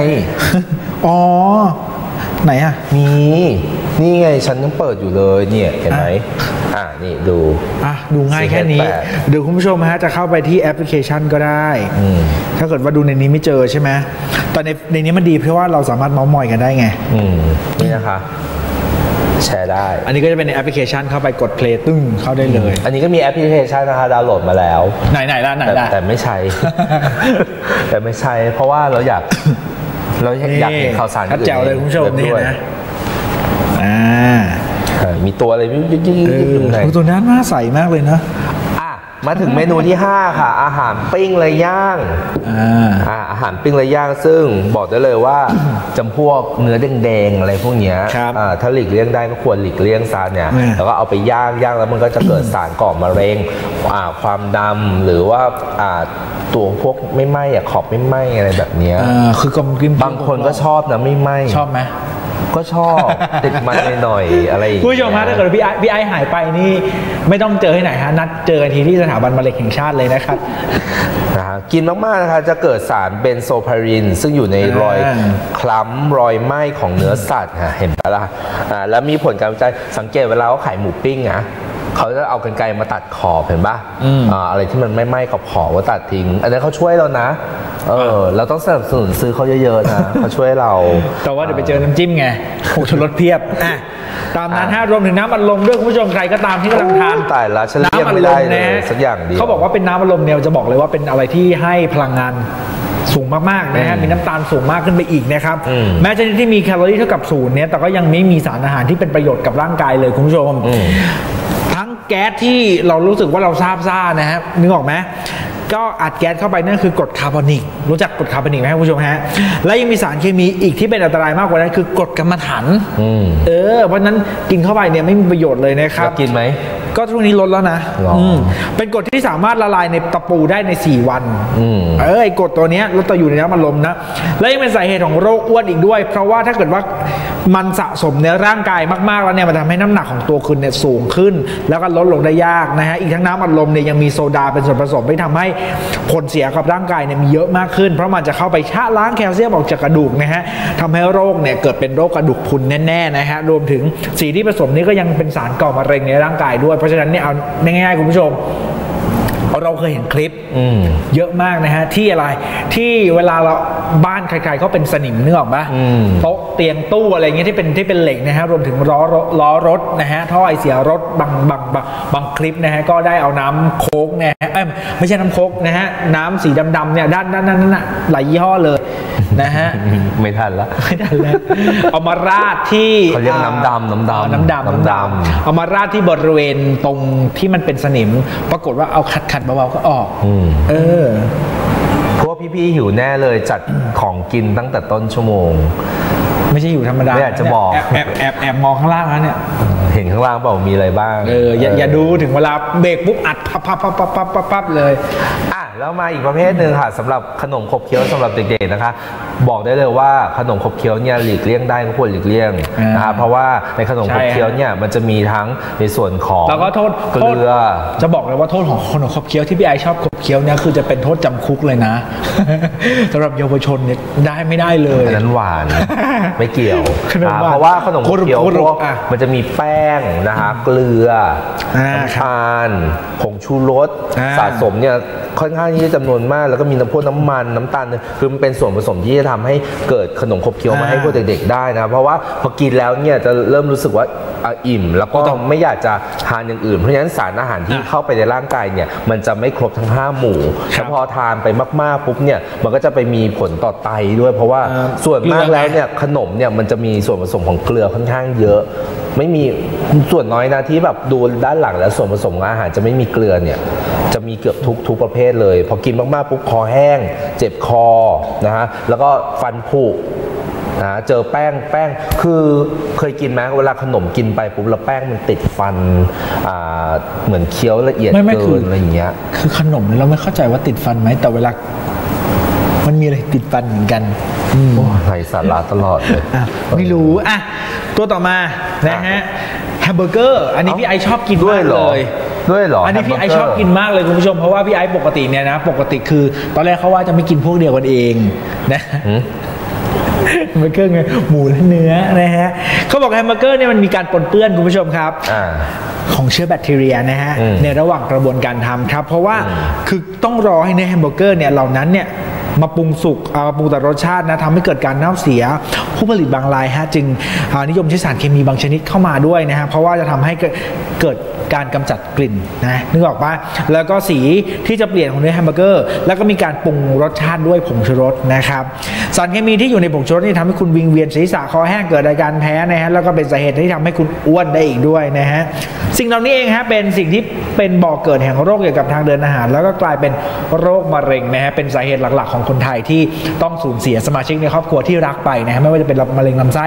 ไหนอ่ะมีนี่ไงฉันยังเปิดอยู่เลยเนี่ยเห็นไหมนี่ดูง่ายแค่นี้เดี๋ยวคุณผู้ชมจะเข้าไปที่แอปพลิเคชันก็ได้ถ้าเกิดว่าดูในนี้ไม่เจอใช่ไหมตอนในนี้มันดีเพราะว่าเราสามารถเมาส์มอยกันได้ไงนี่นะคะแชร์ได้อันนี้ก็จะเป็นในแอปพลิเคชันเข้าไปกดเพลย์ตึ้งเข้าได้เลยอันนี้ก็มีแอปพลิเคชันนะคะดาวน์โหลดมาแล้วไหนแต่ไม่ใช่เพราะว่าเราอยากเห็นข่าวสารอื่นแจ๋วเลยคุณผู้ชมนี่นะมีตัวอะไรยิ่งตัวนั้นน่าใสมากเลยนะมาถึงเมนูที่5ค่ะอาหารปิ้งและย่างอาหารปิ้งและย่างซึ่งบอกได้เลยว่าจำพวกเนื้อแดงๆอะไรพวกนี้ถ้าหลีกเลี่ยงได้ก็ควรหลีกเลี่ยงซะเนี่ยแล้วก็เอาไปย่างแล้วมันก็จะเกิดสารก่อมะเร็งความดำหรือว่าตัวพวกไม่ไหม้ขอบไม่ไหม้อะไรแบบนี้คือกลมกลืนบางคนก็ชอบนะไม่ไหม้ชอบไหมก็ชอบติดมันหน่อยอะไรอย่างเงี้ยผู้ชมถ้าเกิดพี่ไอหายไปนี่ไม่ต้องเจอที่ไหนนัดเจอกันทีที่สถาบันมะเร็งแห่งชาติเลยนะครับกินมากๆนะคะจะเกิดสารเบนโซพารินซึ่งอยู่ในรอยคล้ำรอยไหม้ของเนื้อสัตว์เห็นปะล่ะแล้วมีผลการวิจัยสังเกตเวลาเขาขายหมูปิ้งเขาจะเอากรรไกรมาตัดขอบเห็นปะอะไรที่มันไม่ไหม้ขอบว่าตัดทิ้งอันนี้เขาช่วยเรานะเราต้องสนับสนุนซื้อเขาเยอะๆนะเขาช่วยเราแต่ว่าเดี๋ยวไปเจอน้ำจิ้มไงผงชูรสเพียบตามนั้นรวมถึงน้ำอัดลมด้วยคุณผู้ชมใครก็ตามที่กำลังทานตายละฉันเรียกไม่ได้เลยสักอย่างเดียวเขาบอกว่าเป็นน้ำอัดลมเนี่ยจะบอกเลยว่าเป็นอะไรที่ให้พลังงานสูงมากๆนะฮะมีน้ำตาลสูงมากขึ้นไปอีกนะครับแม้ชนิดที่มีแคลอรี่เท่ากับ0เนี่ยแต่ก็ยังไม่มีสารอาหารที่เป็นประโยชน์กับร่างกายเลยคุณผู้ชมทั้งแก๊สที่เรารู้สึกว่าเราซาบซ่านะฮะนึกออกไหมก็อัดแก๊สเข้าไปนั่นคือกรดคาร์บอนิกรู้จักกรดคาร์บอนิกไหมคุณผู้ชมฮะและยังมีสารเคมีอีกที่เป็นอันตรายมากกว่านั้นคือกรดกัมมันถันเพราะนั้นกินเข้าไปเนี่ยไม่มีประโยชน์เลยนะครับกินไหมก็ช่วงนี้ลดแล้วนะเป็นกรดที่สามารถละลายในตะปูได้ใน4 วันไอ้กรดตัวนี้ลดตัวอยู่ในน้ำอัดลมนะและยังเป็นสาเหตุของโรคอ้วนอีกด้วยเพราะว่าถ้าเกิดว่ามันสะสมในร่างกายมากๆแล้วเนี่ยมันทำให้น้ำหนักของตัวคุณเนี่ยสูงขึ้นแล้วก็ลดลงได้ยากนะฮะอีกทั้งน้ำอัดลมเนี่ยยังมีโซดาเป็นส่วนผสมที่ทำให้ผลเสียกับร่างกายเนี่ยมีเยอะมากขึ้นเพราะมันจะเข้าไปชะล้างแคลเซียมออกจากกระดูกนะฮะทำให้โรคเนี่ยเกิดเป็นโรคกระดูกพรุนแน่ๆนะฮะรวมถึงสีที่ผสมนี้ก็ยังเป็นสารก่อมะเร็งในร่างกายด้วยเพราะฉะนั้นเนี่ยเอาง่ายๆคุณผู้ชมเราเคยเห็นคลิปเยอะมากนะฮะที่อะไรที่เวลาเราบ้านใครๆเขาเป็นสนิมนึกออกปะโต๊ะเตียงตู้อะไรเงี้ยที่เป็นเหล็กนะฮะรวมถึงล้อรถนะฮะท่อไอเสียรถบางคลิปนะฮะก็ได้เอาน้ำโค้กเนี่ยไม่ใช่น้ำโค้กนะฮะน้ำสีดำๆเนี่ยด้านนั้นน่ะหลายยี่ห้อเลยนะฮะไม่ทันแล้วเอามาราดที่เขาเรียกน้ำดำเอามาราดที่บริเวณตรงที่มันเป็นสนิมปรากฏว่าเอาขัดเบาๆก็ออกพวกพี่ๆหิวแน่เลยจัดของกินตั้งแต่ต้นชั่วโมงไม่ใช่อยู่ธรรมดาไม่อยากจะบอกแอบมองข้างล่างนะเนี่ยเห็นข้างล่างเปล่ามีอะไรบ้างอย่าดูถึงเวลาเบรกปุ๊บอัดพับเลยแล้วมาอีกประเภทหนึ่งค่ะสำหรับขนมขบเคี้ยวสำหรับเด็กๆนะคะบอกได้เลยว่าขนมขบเคี้ยวเนี่ยหลีกเลี่ยงได้ก็ควรหลีกเลี่ยงนะคะเพราะว่าในขนมขบเคี้ยวเนี่ยมันจะมีทั้งในส่วนของแล้วก็โทษเกลือจะบอกเลยว่าโทษของขนมขบเคี้ยวที่พี่ไอชอบขบเคี้ยวเนี่ยคือจะเป็นโทษจำคุกเลยนะสำหรับเยาวชนเนี่ยได้ไม่ได้เลยอันนั้นหวานไม่เกี่ยวเพราะว่าขนมขบเคี้ยวมันจะมีแป้งนะคะเกลือน้ำตาลผงชูรสสะสมเนี่ยค่อนข้างที่จะจำนวนมากแล้วก็มีพวกน้ำมันน้ำตาลคือมันเป็นส่วนผสมที่จะทำให้เกิดขนมขบเคี้ยวมาให้พวกเด็กๆได้นะเพราะว่าพอกินแล้วเนี่ยจะเริ่มรู้สึกว่าอิ่มแล้วก็ไม่อยากจะทานอย่างอื่นเพราะฉะนั้นสารอาหารที่เข้าไปในร่างกายเนี่ยมันจะไม่ครบทั้ง5 หมู่แต่พอทานไปมากๆปุ๊บเนี่ยมันก็จะไปมีผลต่อไตด้วยเพราะว่าส่วนมากแล้วเนี่ยขนมเนี่ยมันจะมีส่วนผสมของเกลือค่อนข้างเยอะไม่มีส่วนน้อยนะที่แบบดูด้านหลังแล้วส่วนผสมของอาหารจะไม่มีเกลือเนี่ยจะมีเกือบทุกประเภทเลยพอกินมากๆปุ๊บคอแห้งเจ็บคอนะฮะแล้วก็ฟันผุนะเจอแป้งคือเคยกินไหมเวลาขนมกินไปปุ๊บแล้วแป้งมันติดฟันเหมือนเคี้ยวละเอียดเกินอะไรอย่างเงี้ยคือขนมเราไม่เข้าใจว่าติดฟันไหมแต่เวลามันมีอะไรติดฟันเหมือนกันไร้สาระตลอดเลยไม่รู้ตัวต่อมานะฮะแฮมเบอร์เกอร์อันนี้พี่ไอชอบกินมากเลยด้วยหรออันนี้พี่ไอชอบกินมากเลยคุณผู้ชมเพราะว่าพี่ไอปกติเนี่ยนะปกติคือตอนแรกเขาว่าจะไม่กินพวกเดียวกันเองนะแฮมเบอร์เกอร์ไงหมูและเนื้อนะฮะเขาบอกแฮมเบอร์เกอร์เนี่ยมันมีการปนเปื้อนคุณผู้ชมครับของเชื้อแบคทีเรียนะฮะในระหว่างกระบวนการทำครับเพราะว่าคือต้องรอให้เนื้อแฮมเบอร์เกอร์เนี่ยเหล่านั้นเนี่ยมาปรุงสุกมาปรุงแต่รสชาตินะทำให้เกิดการเน่าเสียผู้ผลิตบางรายฮะจึงนิยมใช้สารเคมีบางชนิดเข้ามาด้วยนะฮะเพราะว่าจะทำให้เกิดการกำจัดกลิ่นนะนึกออกปะแล้วก็สีที่จะเปลี่ยนของเนื้อแฮมเบอร์เกอร์แล้วก็มีการปรุงรสชาติด้วยผงชูรสนะครับสารเคมีที่อยู่ในผงชูรสนี่ทำให้คุณวิงเวียนศีรษะคอแห้งเกิดอาการแพ้นะฮะแล้วก็เป็นสาเหตุที่ทำให้คุณอ้วนได้อีกด้วยนะฮะสิ่งเหล่านี้เองฮะเป็นสิ่งที่เป็นบ่อเกิดแห่งโรคเกี่ยวกับทางเดินอาหารแล้วก็กลายเป็นโรคมะเร็งนะฮะเป็นสาเหตุหลักๆของคนไทยที่ต้องสูญเสียสมาชิกในครอบครัวที่รักไปนะฮะไม่ว่าจะเป็นมะเร็งลำไส้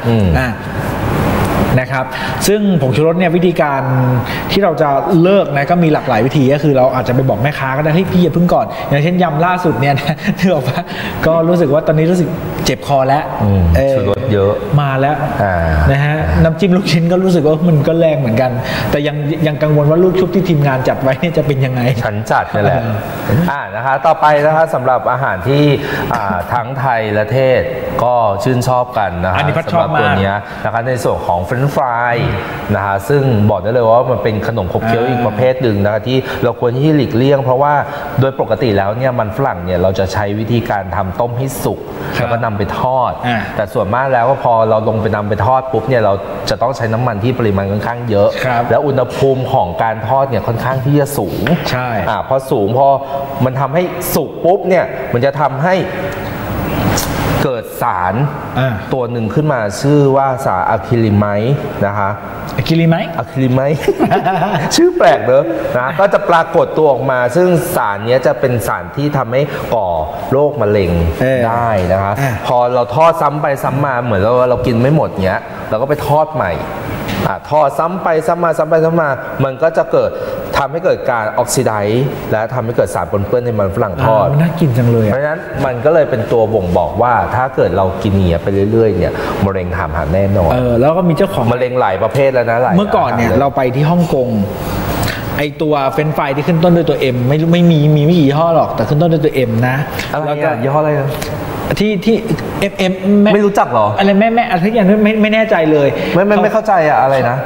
นะครับซึ่งผงชูรสเนี่ยวิธีการที่เราจะเลิกนะก็มีหลากหลายวิธีก็คือเราอาจจะไปบอกแม่ค้าก็ได้เฮ้ยพี่อย่าเพิ่งก่อนอย่างเช่นยำล่าสุดเนี่ยนะที่บอกว่าก็รู้สึกว่าตอนนี้รู้สึกเจ็บคอแล้วชูรสเยอะมาแล้วนะฮะน้ำจิ้มลูกชิ้นก็รู้สึกว่ามันก็แรงเหมือนกันแต่ยังกังวลว่าลูกชุบที่ทีมงานจัดไว้เนี่ยจะเป็นยังไงฉันจัดนี่แหละนะคะต่อไปนะคะสำหรับอาหารที่ทั้งไทยและเทศก็ชื่นชอบกันนะฮะอันนี้พัดชอบมากสำหรับตัวเนี้ยนะคะในส่วนของเฟรนช์ฟรายนะฮะซึ่งบอกได้เลยว่ามันเป็นขนมขบเคี้ยวอีกประเภทหนึ่งนะคะที่เราควรที่หลีกเลี่ยงเพราะว่าโดยปกติแล้วเนี่ยมันฝรั่งเนี่ยเราจะใช้วิธีการทำต้มให้สุกแล้วก็นำไปทอดแต่ส่วนมากแล้วก็พอเราลงไปนำไปทอดปุ๊บเนี่ยเราจะต้องใช้น้ำมันที่ปริมาณค่อนข้างเยอะแล้วอุณหภูมิของการทอดเนี่ยค่อนข้างที่จะสูงใช่พอสูงพอมันทำให้สุกปุ๊บเนี่ยมันจะทำให้เกิดสารตัวหนึ่งขึ้นมาชื่อว่าสารอะคริลิไมด์นะคะอะคริลิไมด์ชื่อแปลกเนอะนะก็จะปรากฏตัวออกมาซึ่งสารนี้จะเป็นสารที่ทำให้ก่อโรคมะเร็งได้นะคะพอเราทอดซ้ำไปซ้ำมาเหมือนเรากินไม่หมดเนี้ยเราก็ไปทอดใหม่ทอดซ้ำไปซ้ำมามันก็จะเกิดทำให้เกิดการออกซิไดซ์และทำให้เกิดสารปนเปื้อนในมันฝรั่งทอดน่ากินจังเลยเพราะฉะนั้นมันก็เลยเป็นตัวบ่งบอกว่าถ้าเกิดเรากินเนี้ยไปเรื่อยๆเนี่ยมะเร็งถามหาแน่นอนแล้วก็มีเจ้าของมะเร็งหลายประเภทแล้วนะเมื่อก่อนเนี่ยเราไปที่ฮ่องกงไอตัวเฟรนช์ฟรายที่ขึ้นต้นด้วยตัว M ไม่มีไม่กี่ยี่ห้อหรอกแต่ขึ้นต้นด้วยตัว M นะแล้วก็ยี่ห้ออะไรนะที่ FM ไม่รู้จักหรออะไรแม่อะไรทุกอย่างไม่แน่ใจเลยไม่เข้าใจอะอะไรนะ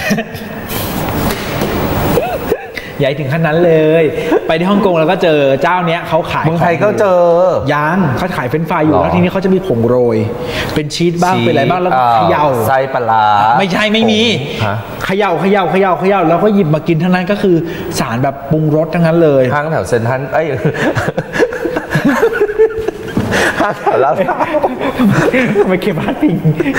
ใหญ่ถึงขั้นนั้นเลย ไปที่ฮ่องกงแล้วก็เจอเจ้าเนี้ยเขาขายเมืองไทยก็เจอยังเขาขายเฟรนช์ฟรายอยู่แล้วทีนี้เขาจะมีผงโรยเป็นชีสบ้างเป็นอะไรบ้างแล้วเขย่าไส้ปลาไม่ใช่ไม่มีเขย่าแล้วก็หยิบมากินทั้งนั้นก็คือสารแบบปรุงรสทั้งนั้นเลยห้างแถวเซ็นทรัลแล้วไม่เก็บพาดพิง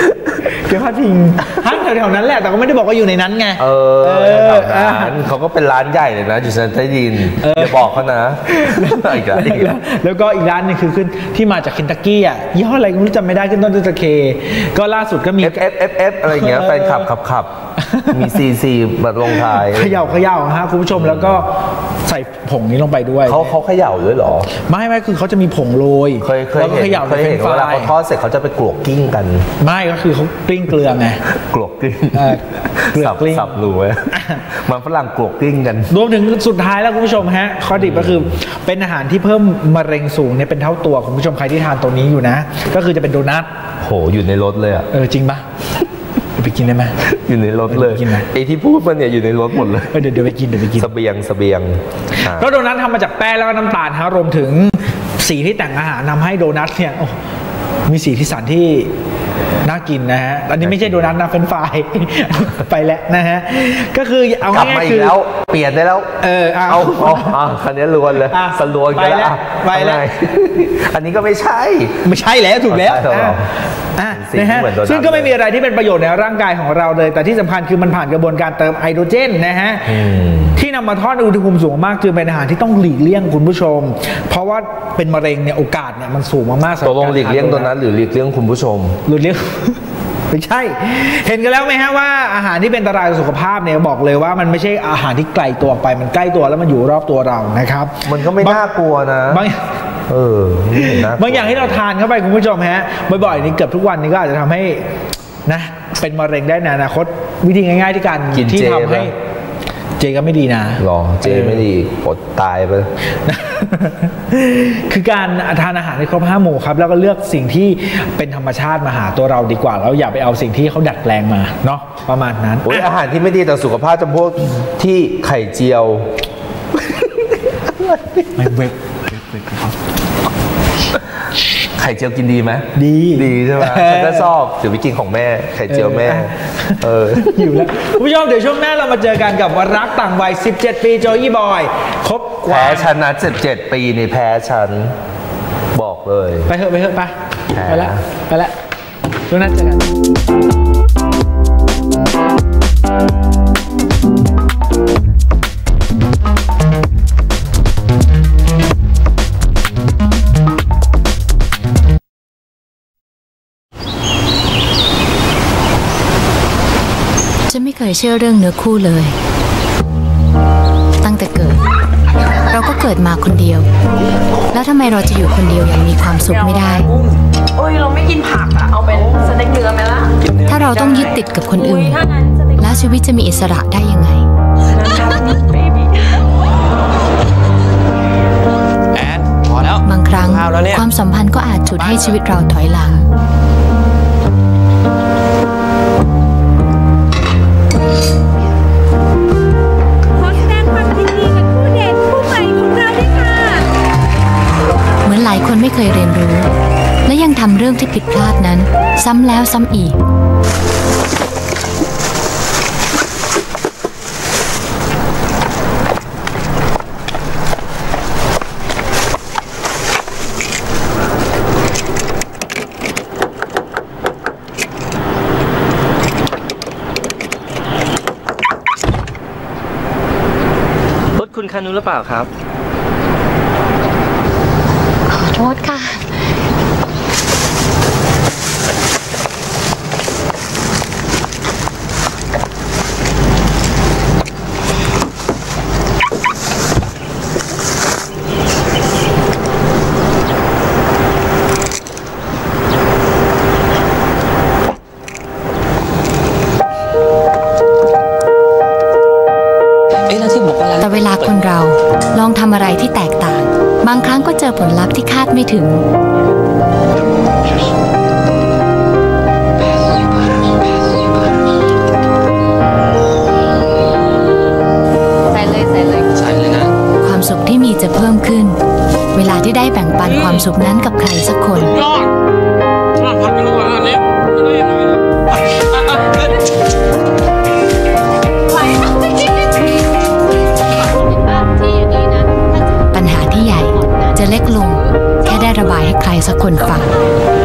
ห้างแถวๆนั้นแหละแต่ก็ไม่ได้บอกว่าอยู่ในนั้นไงเขาก็เป็นร้านใหญ่เลยนะอยู่ชั้นใต้ดินอย่าบอกเขานะแล้วก็อีกร้านนึงคือขึ้นที่มาจากเคนตักกี้อ่ะยี่ห้ออะไรไม่รู้จำไม่ได้ขึ้นต้นด้วยตัวเคก็ล่าสุดก็มี FF อะไรเงี้ยแฟนขับมี CC แบบลงท้ายเขย่าฮะคุณผู้ชมแล้วก็ใส่ผงนี้ลงไปด้วยเขาเขย่าด้วยหรอไม่คือเขาจะมีผงโรยเคยเห็นเวลาเขาทอดเสร็จเขาจะไปกลวกกิ้งกันไม่ก็คือเขากลิ้งเกลือไงกลวกกิ้งสับรู้ไหมมันฝรั่งกลวกกิ้งกันรวมถึงสุดท้ายแล้วคุณผู้ชมฮะข้อดีก็คือเป็นอาหารที่เพิ่มมะเร็งสูงเนี่ยเป็นเท่าตัวคุณผู้ชมใครที่ทานตัวนี้อยู่นะก็คือจะเป็นโดนัทโหอยู่ในรถเลยอ่ะจริงปะไปกินได้ไหมอยู่ในรถเลยไอ้ที่พูดมันเนี่ยอยู่ในรถหมดเลยเดี๋ยวไปกินเสบียงก็โดนัททำมาจากแป้งแล้วก็น้ำตาลฮะรวมถึงสีที่แต่งอาหารทำให้โดนัทเนี่ยมีสีที่สันที่น่ากินนะฮะอันนี้ไม่ใช่โดนัทนะเฟรนช์ฟรายไปแล้วนะฮะก็คือเอาง่ายๆคือแล้วเปลี่ยนได้แล้วเอาคันนี้ล้วนเลยสลวนกันแล้วไปแล้วอันนี้ก็ไม่ใช่แล้วถูกแล้วนะฮะซึ่งก็ไม่มีอะไรที่เป็นประโยชน์ในร่างกายของเราเลยแต่ที่สำคัญคือมันผ่านกระบวนการเติมไฮโดรเจนนะฮะที่นำมาทอดในอุณหภูมิสูงมากจึงเป็นอาหารที่ต้องหลีกเลี่ยงคุณผู้ชมเพราะว่าเป็นมะเร็งเนี่ยโอกาสเนี่ยมันสูงมากๆตกลงหลีกเลี่ยงตัวนั้นหรือหลีกเลี่ยงคุณผู้ชมหลีกเลี่ยงไม่ใช่เห็นกันแล้วไหมฮะว่าอาหารที่เป็นอันตรายต่อสุขภาพเนี่ยบอกเลยว่ามันไม่ใช่อาหารที่ไกลตัวไปมันใกล้ตัวแล้วมันอยู่รอบตัวเรานะครับมันก็ไม่น่ากลัวนะบางอย่างที่เราทานเข้าไปคุณผู้ชมฮะบ่อยๆนี่เกือบทุกวันนี้ก็อาจจะทำให้นะเป็นมะเร็งได้ในอนาคตวิธีง่ายๆที่การที่ทำให้เจก็ไม่ดีนะหรอเจไม่ดีอดตายไปคือการทานอาหารในครบ5 หมู่ครับแล้วก็เลือกสิ่งที่เป็นธรรมชาติมาหาตัวเราดีกว่าแล้วอย่าไปเอาสิ่งที่เขาดัดแปลงมาเนาะประมาณนั้นอาหารที่ไม่ดีต่อสุขภาพจำพวกที่ไข่เจียวไม่เวกไข่เจียวกินดีไหมดีใช่ไหมฉันก็ชอบเดี๋ยวไปกินของแม่ไข่เจียวแม่อยู่แล้วคุณผู้ชมเดี๋ยวช่วงหน้าเรามาเจอกันกับวันรักต่างวัย17 ปีโจยี่บอยครบแพ้ฉันนะ17 ปีนี่แพ้ฉันบอกเลยไปเถอะไปแล้วช่วงหน้าเจอกันฉันไม่เคยเชื่อเรื่องเนื้อคู่เลยตั้งแต่เกิดเราก็เกิดมาคนเดียวแล้วทำไมเราจะอยู่คนเดียวอย่างมีความสุขไม่ได้เราไม่กินผักอะเอาเป็นสเต็กเนื้อไหมล่ะถ้าเราต้องยึดติดกับคนอื่นแล้วชีวิตจะมีอิสระได้ยังไงแอนพอแล้วบางคครั้งความสัมพันธ์ก็อาจฉุดให้ชีวิตเราถอยหลังขอแสดงความยินดีกับคู่เดทคู่ใหม่ของเราด้วยค่ะเหมือนหลายคนไม่เคยเรียนรู้และยังทำเรื่องที่ผิดพลาดนั้นซ้ำแล้วซ้ำอีกคุณคานุหรือเปล่าครับขอโทษค่ะแต่เวลาคนเราลองทำอะไรที่แตกต่างบางครั้งก็เจอผลลัพธ์ที่คาดไม่ถึงใส่เลยนะความสุขที่มีจะเพิ่มขึ้นเวลาที่ได้แบ่งปันความสุขนั้นกับใครสักคนจะเล็กลงแค่ได้ระบายให้ใครสักคนฟัง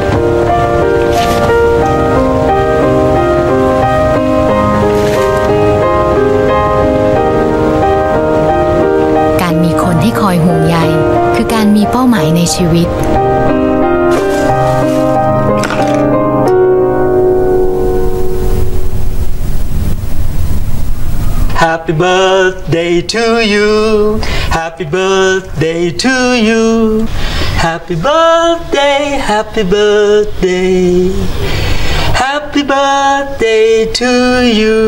การมีคนที่คอยห่วงใยคือการมีเป้าหมายในชีวิต Happy birthday to you Happy birthday to you Happy birthday Happy birthday Happy birthday to you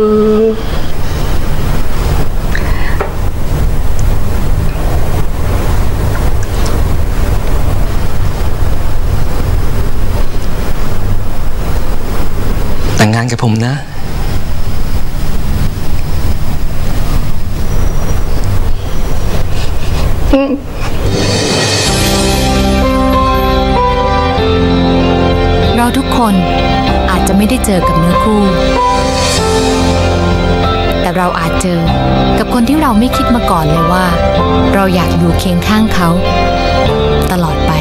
แต่งงานกับผมนะเราทุกคนอาจจะไม่ได้เจอกับเนื้อคู่แต่เราอาจเจอกับคนที่เราไม่คิดมาก่อนเลยว่าเราอยากอยู่เคียงข้างเขาตลอดไป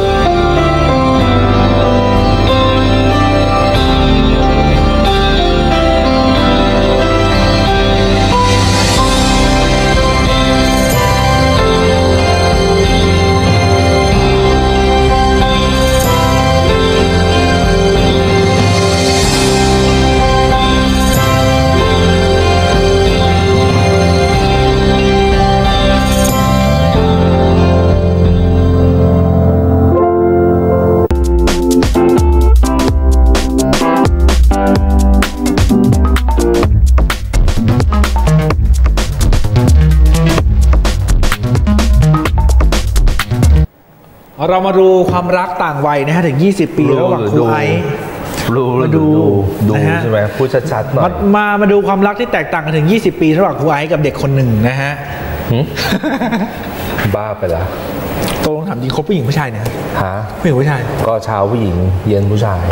เรามาดูความรักต่างวัยนะฮะถึง20 ปีระหว่างครูไอซ์มาดูใช่ไหมพูดชัดๆหน่อยมาดูความรักที่แตกต่างกันถึง20 ปีระหว่างครูไอซ์กับเด็กคนหนึ่งนะฮะบ้าไปละตกลงถามจริงคบผู้หญิงผู้ชายเนี่ยฮะผู้หญิงผู้ชายก็เช้าผู้หญิงเย็นผู้ชาย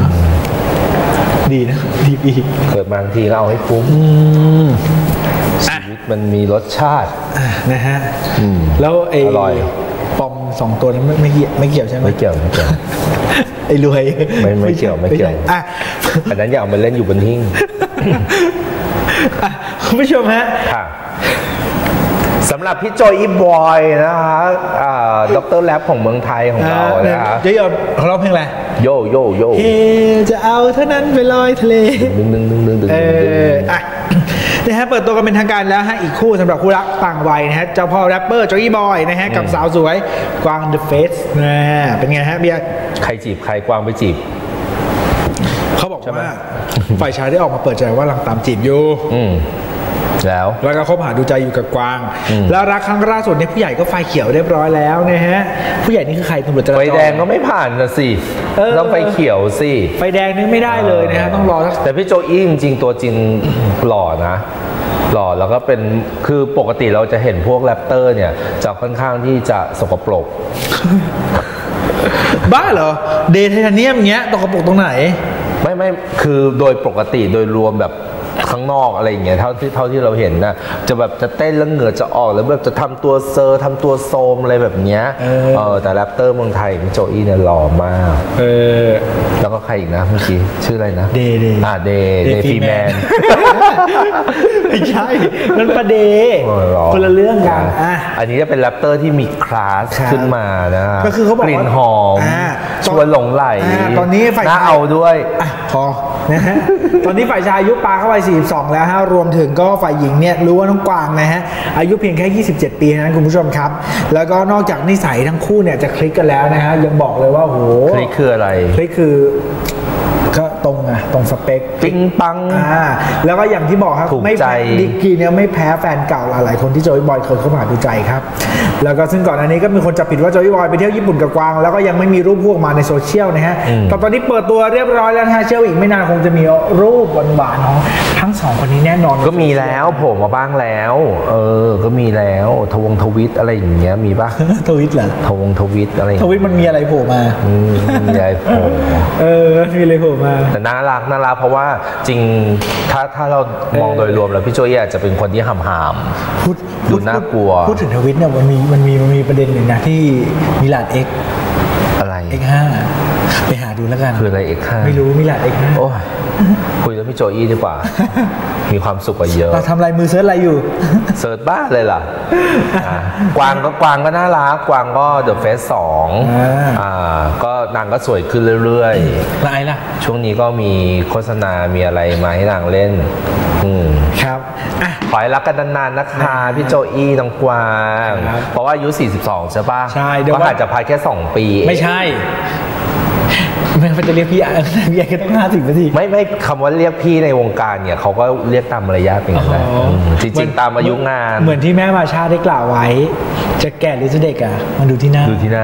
ดีนะดีเกิดมาทีก็เอาให้คุ้มชีวิตมันมีรสชาตินะฮะแล้วอร่อยปอม2ตัวนั้นไม่เกี่ยวใช่ไหมไม่เกี่ยวไอ้รวยไม่เกี่ยวอันนั้นอย่าเอามาเล่นอยู่บนหิ้งคุณผู้ชมฮะสำหรับพี่โจอีบอยนะคะดร.แรปของเมืองไทยของเรานะคะจะร้องเพลงอะไรโยจะเอาเท่านั้นไปลอยทะเลนะฮะเปิดตัวกันเป็นทางการแล้วฮะอีกคู่สำหรับคู่รักต่างวัยนะฮะเจ้าพ่อแรปเปอร์โจอีบอยนะฮะกับสาวสวยกวางเดอะเฟสนะเป็นไงฮะเบียร์ใครจีบใครกวางไปจีบเขาบอกว่าฝ่ายชายได้ออกมาเปิดใจว่ากำลังตามจีบอยู่แล้วก็คบหาดูใจอยู่กับกวางแล้วรักครั้งล่าสุดเนี่ยผู้ใหญ่ก็ไฟเขียวเรียบร้อยแล้วนะฮะผู้ใหญ่นี่คือใครตำรวจจราจรไฟแดงก็ไม่ผ่านนะสิต้องไฟเขียวสิไฟแดงนี่ไม่ได้เลยนะฮะต้องรอแต่พี่โจอี้จริงๆตัวจริงหล่อนะหล่อแล้วก็เป็นคือปกติเราจะเห็นพวกแรปเตอร์เนี่ยจะค่อนข้างที่จะสกปรกบ้าเหรอเดย์ไทเทเนียมเงี้ยตกกระปุกตรงไหนไม่คือโดยปกติโดยรวมแบบข้างนอกอะไรอย่างเงี้ยเท่าที่เราเห็นนะจะแบบจะเต้นแล้วเหงื่อจะออกแล้วแบบจะทำตัวเซอร์ทำตัวโซมอะไรแบบเนี้ยแต่แรปเตอร์เมืองไทยพี่โจอี้เนี่ยหล่อมากแล้วก็ใครอีกนะเมื่อกี้ชื่ออะไรนะเดฟีแมนไม่ใช่นั่นประเดคนละเรื่องกันอันนี้จะเป็นแรปเตอร์ที่มีคลาสขึ้นมานะก็คือเขาบอกกลิ่นหอมชวนหลงไหลตอนนี้ฝ่ายชายเอาด้วยพอนะฮะตอนนี้ฝ่ายชายอายุปาเข้าไป42แล้วฮะรวมถึงก็ฝ่ายหญิงเนี่ยรู้ว่าน้องกวางนะฮะอายุเพียงแค่27ปีนะคุณผู้ชมครับแล้วก็นอกจากนิสัยทั้งคู่เนี่ยจะคลิกกันแล้วนะฮะยังบอกเลยว่าโหคลิกคืออะไรคลิกคือก็ตรงสเปคปิ๊งปังแล้วก็อย่างที่บอกครับไม่แพ้ดิกกี้เนี่ยไม่แพ้แฟนเก่าหลายคนที่โจอี้บอยเคยเข้ามาดูใจครับแล้วก็ซึ่งก่อนอันนี้ก็มีคนจับผิดว่าโจอี้บอยไปเที่ยวญี่ปุ่นกับกวางแล้วก็ยังไม่มีรูปพวกมาในโซเชียลนะฮะแต่ตอนนี้เปิดตัวเรียบร้อยแล้วนะฮะเชื่ออีกไม่นานคงจะมีรูปหวานๆของทั้งสองคนนี้แน่นอนก็มีแล้วผมมาบ้างแล้วก็มีแล้วทวิตอะไรอย่างเงี้ยมีป่ะทวิตเหรอทวิตอะไรทวิตมันมีอะไรโผล่มามีอะไรโผล่มีอะไรโผล่มาแต่น่ารักเพราะว่าจริงถ้าเรามองโดยรวมแล้วพี่โจอี้อาจจะเป็นคนที่หำดูน่ากลัวพูดถึงทวิตเนี่ยมันมีประเด็นหนึ่งนะที่มิลาน X อะไร X5 ไปหาดูแล้วกันคืออะไร X5 ไม่รู้มิลาน X5 โอ้ยคุยกับพี่โจอี้ดีกว่ามีความสุขกว่าเยอะเราทำอะไรมือเซิร์ชอะไรอยู่เซิร์ชบ้าเลยล่ะกวางก็น่ารักกวางก็ The Face 2ก็นางก็สวยขึ้นเรื่อยๆอะไรล่ะช่วงนี้ก็มีโฆษณามีอะไรมาให้นางเล่นครับขอให้รักกันนานๆนะคะพี่โจอี้น้องกวางเพราะว่าอายุ42ใช่ป่ะใช่ก็อาจจะพายแค่2ปีไม่ใช่มันจะเรียกพี่พี่ก็ต้อง50 นาทีไม่คำว่าเรียกพี่ในวงการเนี่ยเขาก็เรียกตามมารยาทเป็นอย่างนั้นจริงๆตามอายุงานเหมือนที่แม่มาชาได้กล่าวไว้จะแก่หรือจะเด็กอ่ะมันดูที่หน้า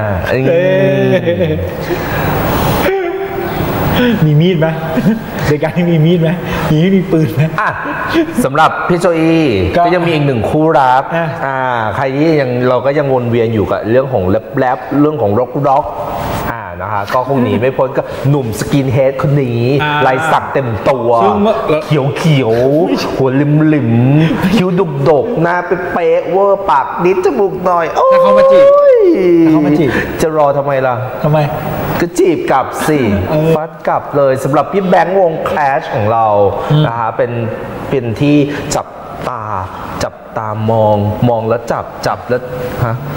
มีมีดไหมในการที่มีมีดไหมมีปืนไหมสำหรับพี่โจอี้ก็ยังมีอีกหนึ่งคู่รักใครที่เราก็ยังวนเวียนอยู่กับเรื่องของแรปเรื่องของร็อกนะคะก็คงหนีไม่พ้นก็หนุ่มสกินเฮดคนนี้ลายสักเต็มตัวเขียวหัวลิมคิ้วดกหน้าเป๊ะเวอร์ปากนิดจมูกหน่อยถ้าเขามาจีบจะรอทำไมล่ะทำไมก็จีบกลับสิฟัดกลับเลยสำหรับพี่แบงค์วงแคลชของเรานะคะเป็นที่จับตามองแล้วจับแล้วฮะ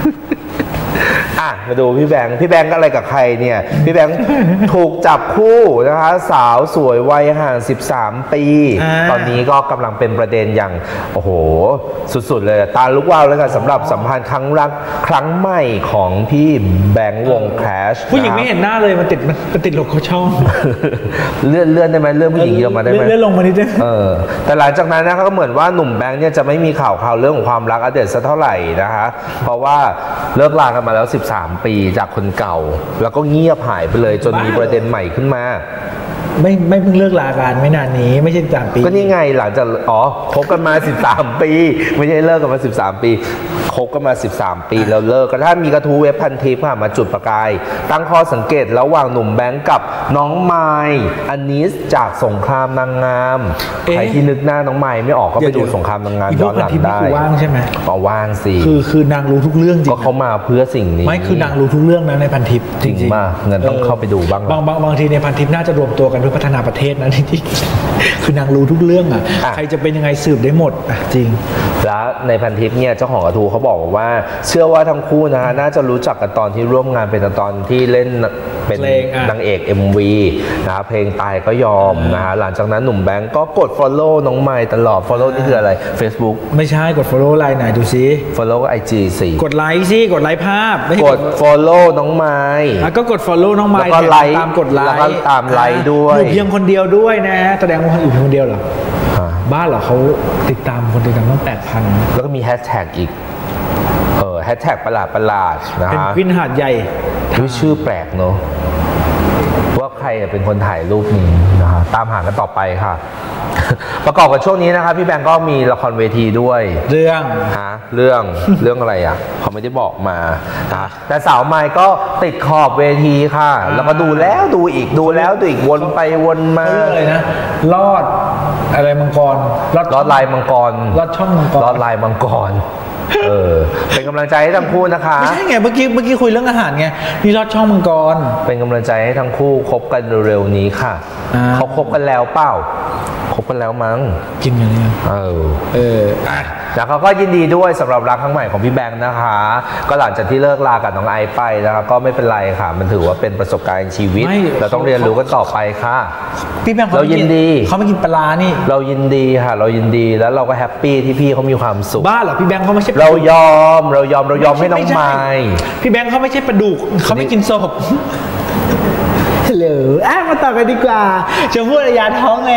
มาดูพี่แบงค์อะไรกับใครเนี่ยพี่แบงค์ถูกจับคู่นะคะสาวสวยวัยห่าง13 ปีตอนนี้ก็กำลังเป็นประเด็นอย่างโอ้โหสุดๆเลยตาลุกวาวแล้วกันสำหรับสัมพันธ์ครั้งใหม่ของพี่แบงค์วงแคชผู้หญิงไม่เห็นหน้าเลยมันติดโลโก้ช่องเลื่อนได้ไหมเลื่อนผู้หญิงเยอะมาได้ไหมเลื่อนลงมานิดนึงแต่หลังจากนั้นนะคะก็เหมือนว่าหนุ่มแบงค์เนี่ยจะไม่มีข่าวเรื่องของความรักอัปเดตสักเท่าไหร่นะคะเพราะว่าเลิกลากันมาแล้ว13 ปีจากคนเก่าแล้วก็เงียบหายไปเลยจนมีประเด็นใหม่ขึ้นมาไม่เพิ่งเลิกลากันไม่นานนี้ไม่ใช่13 ปีก็นี่ไงหลังจากคบกันมา13 ปีไม่ใช่เลิกกันมา13 ปีคบกันมา13 ปีแล้วเลิกกันถ้ามีกระทู้เว็บพันทิปมาจุดประกายตั้งข้อสังเกตระหว่างหนุ่มแบงค์กับน้องไมล์อันนี้จากสงครามนางงามใครที่นึกหน้าน้องไมล์ไม่ออกก็ไปดูสงครามนางงามย้อนหลังได้ว่างใช่ไหมว่างสิคือนางรู้ทุกเรื่องจริงก็เขามาเพื่อสิ่งนี้ไม่คือนางรู้ทุกเรื่องนะในพันทิปจริงมากเงินต้องเข้าไปดูบ้างบางทีในพันทิปน่าจะรวมตัวกันเพื่อพัฒนาประเทศนะจริงๆคือนางรู้ทุกเรื่องใครจะเป็นยังไงสืบได้หมดจริงแล้วในพันทิปเนี่ยเจ้าของกระทู้เขาบอกว่าเชื่อว่าทั้งคู่นะน่าจะรู้จักกันตอนที่ร่วมงานเป็นตอนที่เล่นเป็นนางเอก MV นะเพลงตายก็ยอมนะหลังจากนั้นหนุ่มแบงก์ก็กด follow น้องไมล์ตลอด follow นี่คืออะไร Facebook ไม่ใช่กด follow ไลน์ไหนดูซิ follow ก็ IG สิกดไลค์สิกดไลค์ภาพกด follow น้องไมล์ก็กด follow น้องไมล์แล้วก็ไลค์ตามกดไลค์แล้วก็ตามไลค์ด้วยอยู่เพียงคนเดียวด้วยนะฮะแสดงว่าอยู่เพียงคนเดียวเหรอบ้านเหรอเขาติดตามคนติดตามตั้ง 8,000 แล้วก็มีแฮชแท็กอีกแฮชแท็กประหลาดนะเป็นฮะวินหาดใหญ่ชื่อแปลกเนอะว่าใครเป็นคนถ่ายรูปนี้นะฮะตามหากันต่อไปค่ะ ประกอบกับช่วงนี้นะครับพี่แบงก์ก็มีละครเวทีด้วยเรื่องเรื่องอะไรอ่ะเขาไม่ได้บอกมานะแต่สาวไมค์ก็ติดขอบเวทีค่ะแล้วก็ดูแล้วดูอีกวนไปวนมาเรื่องอะไรนะลอดอะไรมังกรลอดลายมังกรลอดช่องมังกรลอดลายมังกรเป็นกำลังใจให้ทั้งคู่นะคะไม่ใช่ไงเมื่อกี้คุยเรื่องอาหารไงนี่ลอดช่องมังกรเป็นกำลังใจให้ทั้งคู่คบกันเร็วๆนี้ค่ะเขาคบกันแล้วเปล่าคบกันแล้วมั้งกินกันเนี่ยแล้วเขาก็ยินดีด้วยสำหรับรักครั้งใหม่ของพี่แบงค์นะคะก็หลังจากที่เลิกลากับน้องไอซ์ไปนะคะก็ไม่เป็นไรค่ะมันถือว่าเป็นประสบการณ์ชีวิตเราต้องเรียนรู้กันต่อไปค่ะพี่แบงค์เรายินดีเขาไม่กินปลานี่เรายินดีค่ะเรายินดีแล้วเราก็แฮปปี้ที่พี่เขามีความสุขบ้าเหรอพี่แบงค์เขาไม่ใช่เรายอมให้น้องไม้พี่แบงค์เขาไม่ใช่ปลาดุกเขาไม่กินศพฮัลโหลมาต่อกันดีกว่าชมพู่อารยาท้อง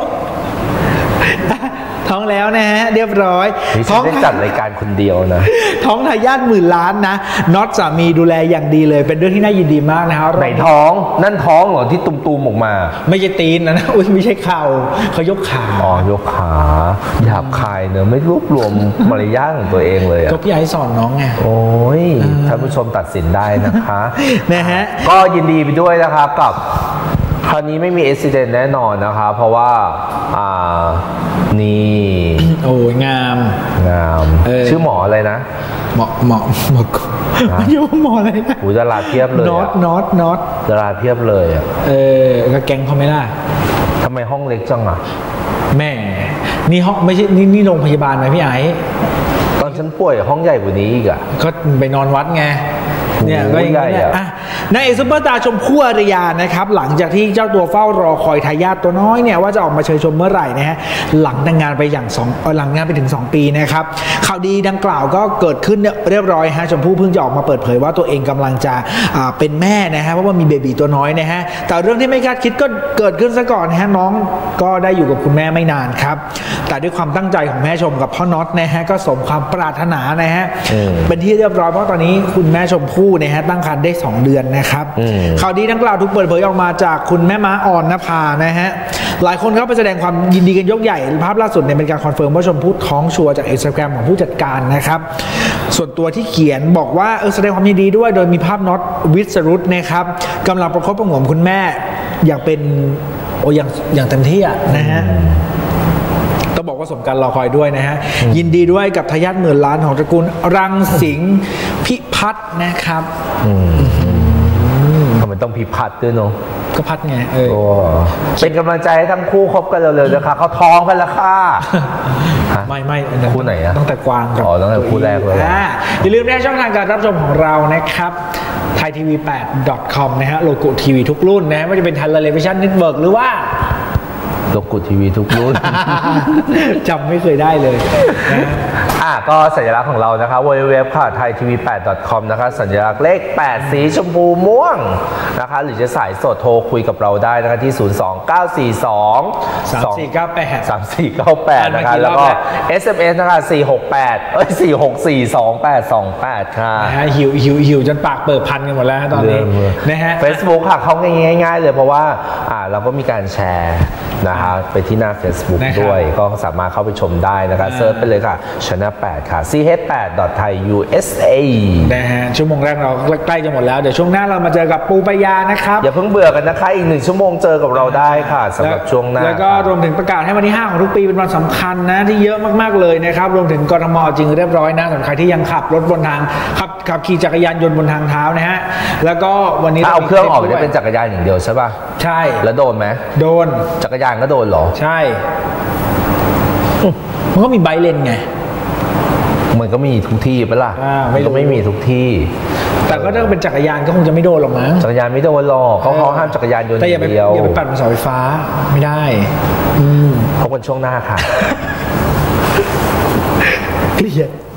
แล้วนะฮะเรียบร้อยท้องได้จัดรายการคนเดียวนะท้องทายาท10,000 ล้านนะน็อตสามีดูแลอย่างดีเลยเป็นเรื่องที่น่ายินดีมากนะครับไหนท้องนั่นท้องเหรอที่ตุ่มๆออกมาไม่ใช่ตีนนะอุ้ยไม่ใช่เข่าเขายกขาอ๋อยกขาหยาบคายเนอะไม่รวบรวมมารยาทของตัวเองเลยก็พี่ไอ้สอนน้องไงโอ้ยท่านผู้ชมตัดสินได้นะคะนะฮะก็ยินดีไปด้วยนะครับกับคราวนี้ไม่มีอุบัติเหตุแน่นอนนะคะเพราะว่านี่โอ้งามชื่อหมออะไรนะหมออยู่หมออะไรนะดาราเพียบเลยน็อตดาราเพียบเลยก็แก๊งเขาไม่ได้ทำไมห้องเล็กจังอ่ะแม่นี่ห้องไม่ใช่นี่โรงพยาบาลไหมพี่ไอ้ตอนฉันป่วยห้องใหญ่กว่านี้อีกอ่ะก็ไปนอนวัดไงเนี่ยก็อย่างนี้นางเอกซุปเปอร์สตาร์ชมพู่อารยานะครับหลังจากที่เจ้าตัวเฝ้ารอคอยทายาทตัวน้อยเนี่ยว่าจะออกมาเชิญชมเมื่อไหร่นะฮะหลังแต่งงานไปหลังงานไปถึง2 ปีนะครับข่าวดีดังกล่าวก็เกิดขึ้นเรียบร้อยฮะชมพู่เพิ่งจะออกมาเปิดเผยว่าตัวเองกำลังจะเป็นแม่นะฮะเพราะว่ามีเบบีตัวน้อยนะฮะแต่เรื่องที่ไม่คาดคิดก็เกิดขึ้นซะก่อนนะฮะน้องก็ได้อยู่กับคุณแม่ไม่นานครับแต่ด้วยความตั้งใจของแม่ชมกับพ่อน็อตนะฮะก็สมความปรารถนานะฮะเป็นที่เรียบร้อยเพราะตอนนี้คุณแม่ชมพู่นะฮะตั้งครรภ์ได้2 เดือนนะครับข่าวดีดังกล่าวถูกเปิดเผยออกมาจากคุณแม่ม้าอ่อนนภานะฮะหลายคนเข้าไปแสดงความยินดีกันยกใหญ่ภาพล่าสุดเนี่ยเป็นการคอนเฟิร์มว่าชมพู่ท้องชัวร์จาก Instagram ของผู้จัดการนะครับส่วนตัวที่เขียนบอกว่าแสดงความยินดีด้วยโดยมีภาพน็อตวิศรุตนะครับกำลังประคบประหงมคุณแม่อย่างเป็นอย่างเต็มที่นะฮะต้องบอกว่าสมการรอคอยด้วยนะฮะยินดีด้วยกับทายาท10,000 ล้านของตระกูลรังสิงห์พิพัฒน์นะครับทำไมต้องพิพัฒน์ด้วยเนาะก็พัดไงเป็นกำลังใจให้ทั้งคู่คบกันเร็วๆนะคะเขาท้องกันแล้วค่ะไม่คู่ไหนอะตั้งแต่กวางตั้งแต่คู่แรกเลยอย่าลืมช่องทางการรับชมของเรานะครับ thaitv8.com นะฮะโลโก้ทีวีทุกรุ่นนะไม่ว่าจะเป็นไทยเรวิชั่นเน็ตเวิร์กหรือว่าโลโก้ทีวีทุกรุ่นจำไม่เคยได้เลยก็สัญลักษณ์ของเรานะคะwww ค่ะ thaitv8.com นะคะสัญลักษณ์เลข8สีชมพูม่วงนะคะหรือจะสายสดโทรคุยกับเราได้นะคะที่ 029423498 นะคะแล้วก็ SMS นะคะ464282828ค่ะหิวจนปากเปิดพันกันหมดแล้วตอนนี้นะฮะ Facebook ค่ะเข้าง่ายๆเลยเพราะว่าเราก็มีการแชร์นะคะไปที่หน้า Facebook ด้วยก็สามารถเข้าไปชมได้นะคะเซิร์ชไปเลยค่ะ Channel 8 ค่ะ ch8.thaiusa นะฮะชั่วโมงแรกเราใกล้จะหมดแล้วเดี๋ยวช่วงหน้าเรามาเจอกับปูปายานะครับอย่าเพิ่งเบื่อกันนะคะอีก1 ชั่วโมงเจอกับเราได้ค่ะสำหรับช่วงหน้าแล้วก็รวมถึงประกาศให้วันที่5ของทุกปีเป็นวันสำคัญนะที่เยอะมากๆเลยนะครับรวมถึงกทมจริงเรียบร้อยนะสำหรับใครที่ยังขับรถบนทางขับขี่จักรยานยนต์บนทางเท้านะฮะแล้วก็วันนี้เอาเครื่องออกจะเป็นจักรยานอย่างเดียวใช่ป่ะใช่แล้วโดนไหมโดนจักรยานก็โดนหรอใช่มันก็มีไบค์เลนไงมันก็มีทุกที่ปะล่ะมันก็ไม่มีทุกที่แต่ก็ถ้าเป็นจักรยานก็คงจะไม่โดนหรอกมั้งจักรยานไม่โดนหรอกเขาห้ามจักรยานยนต์แต่อย่าไปปั่นเสาไฟฟ้าไม่ได้พบกันช่วงหน้าค่ะเกลียด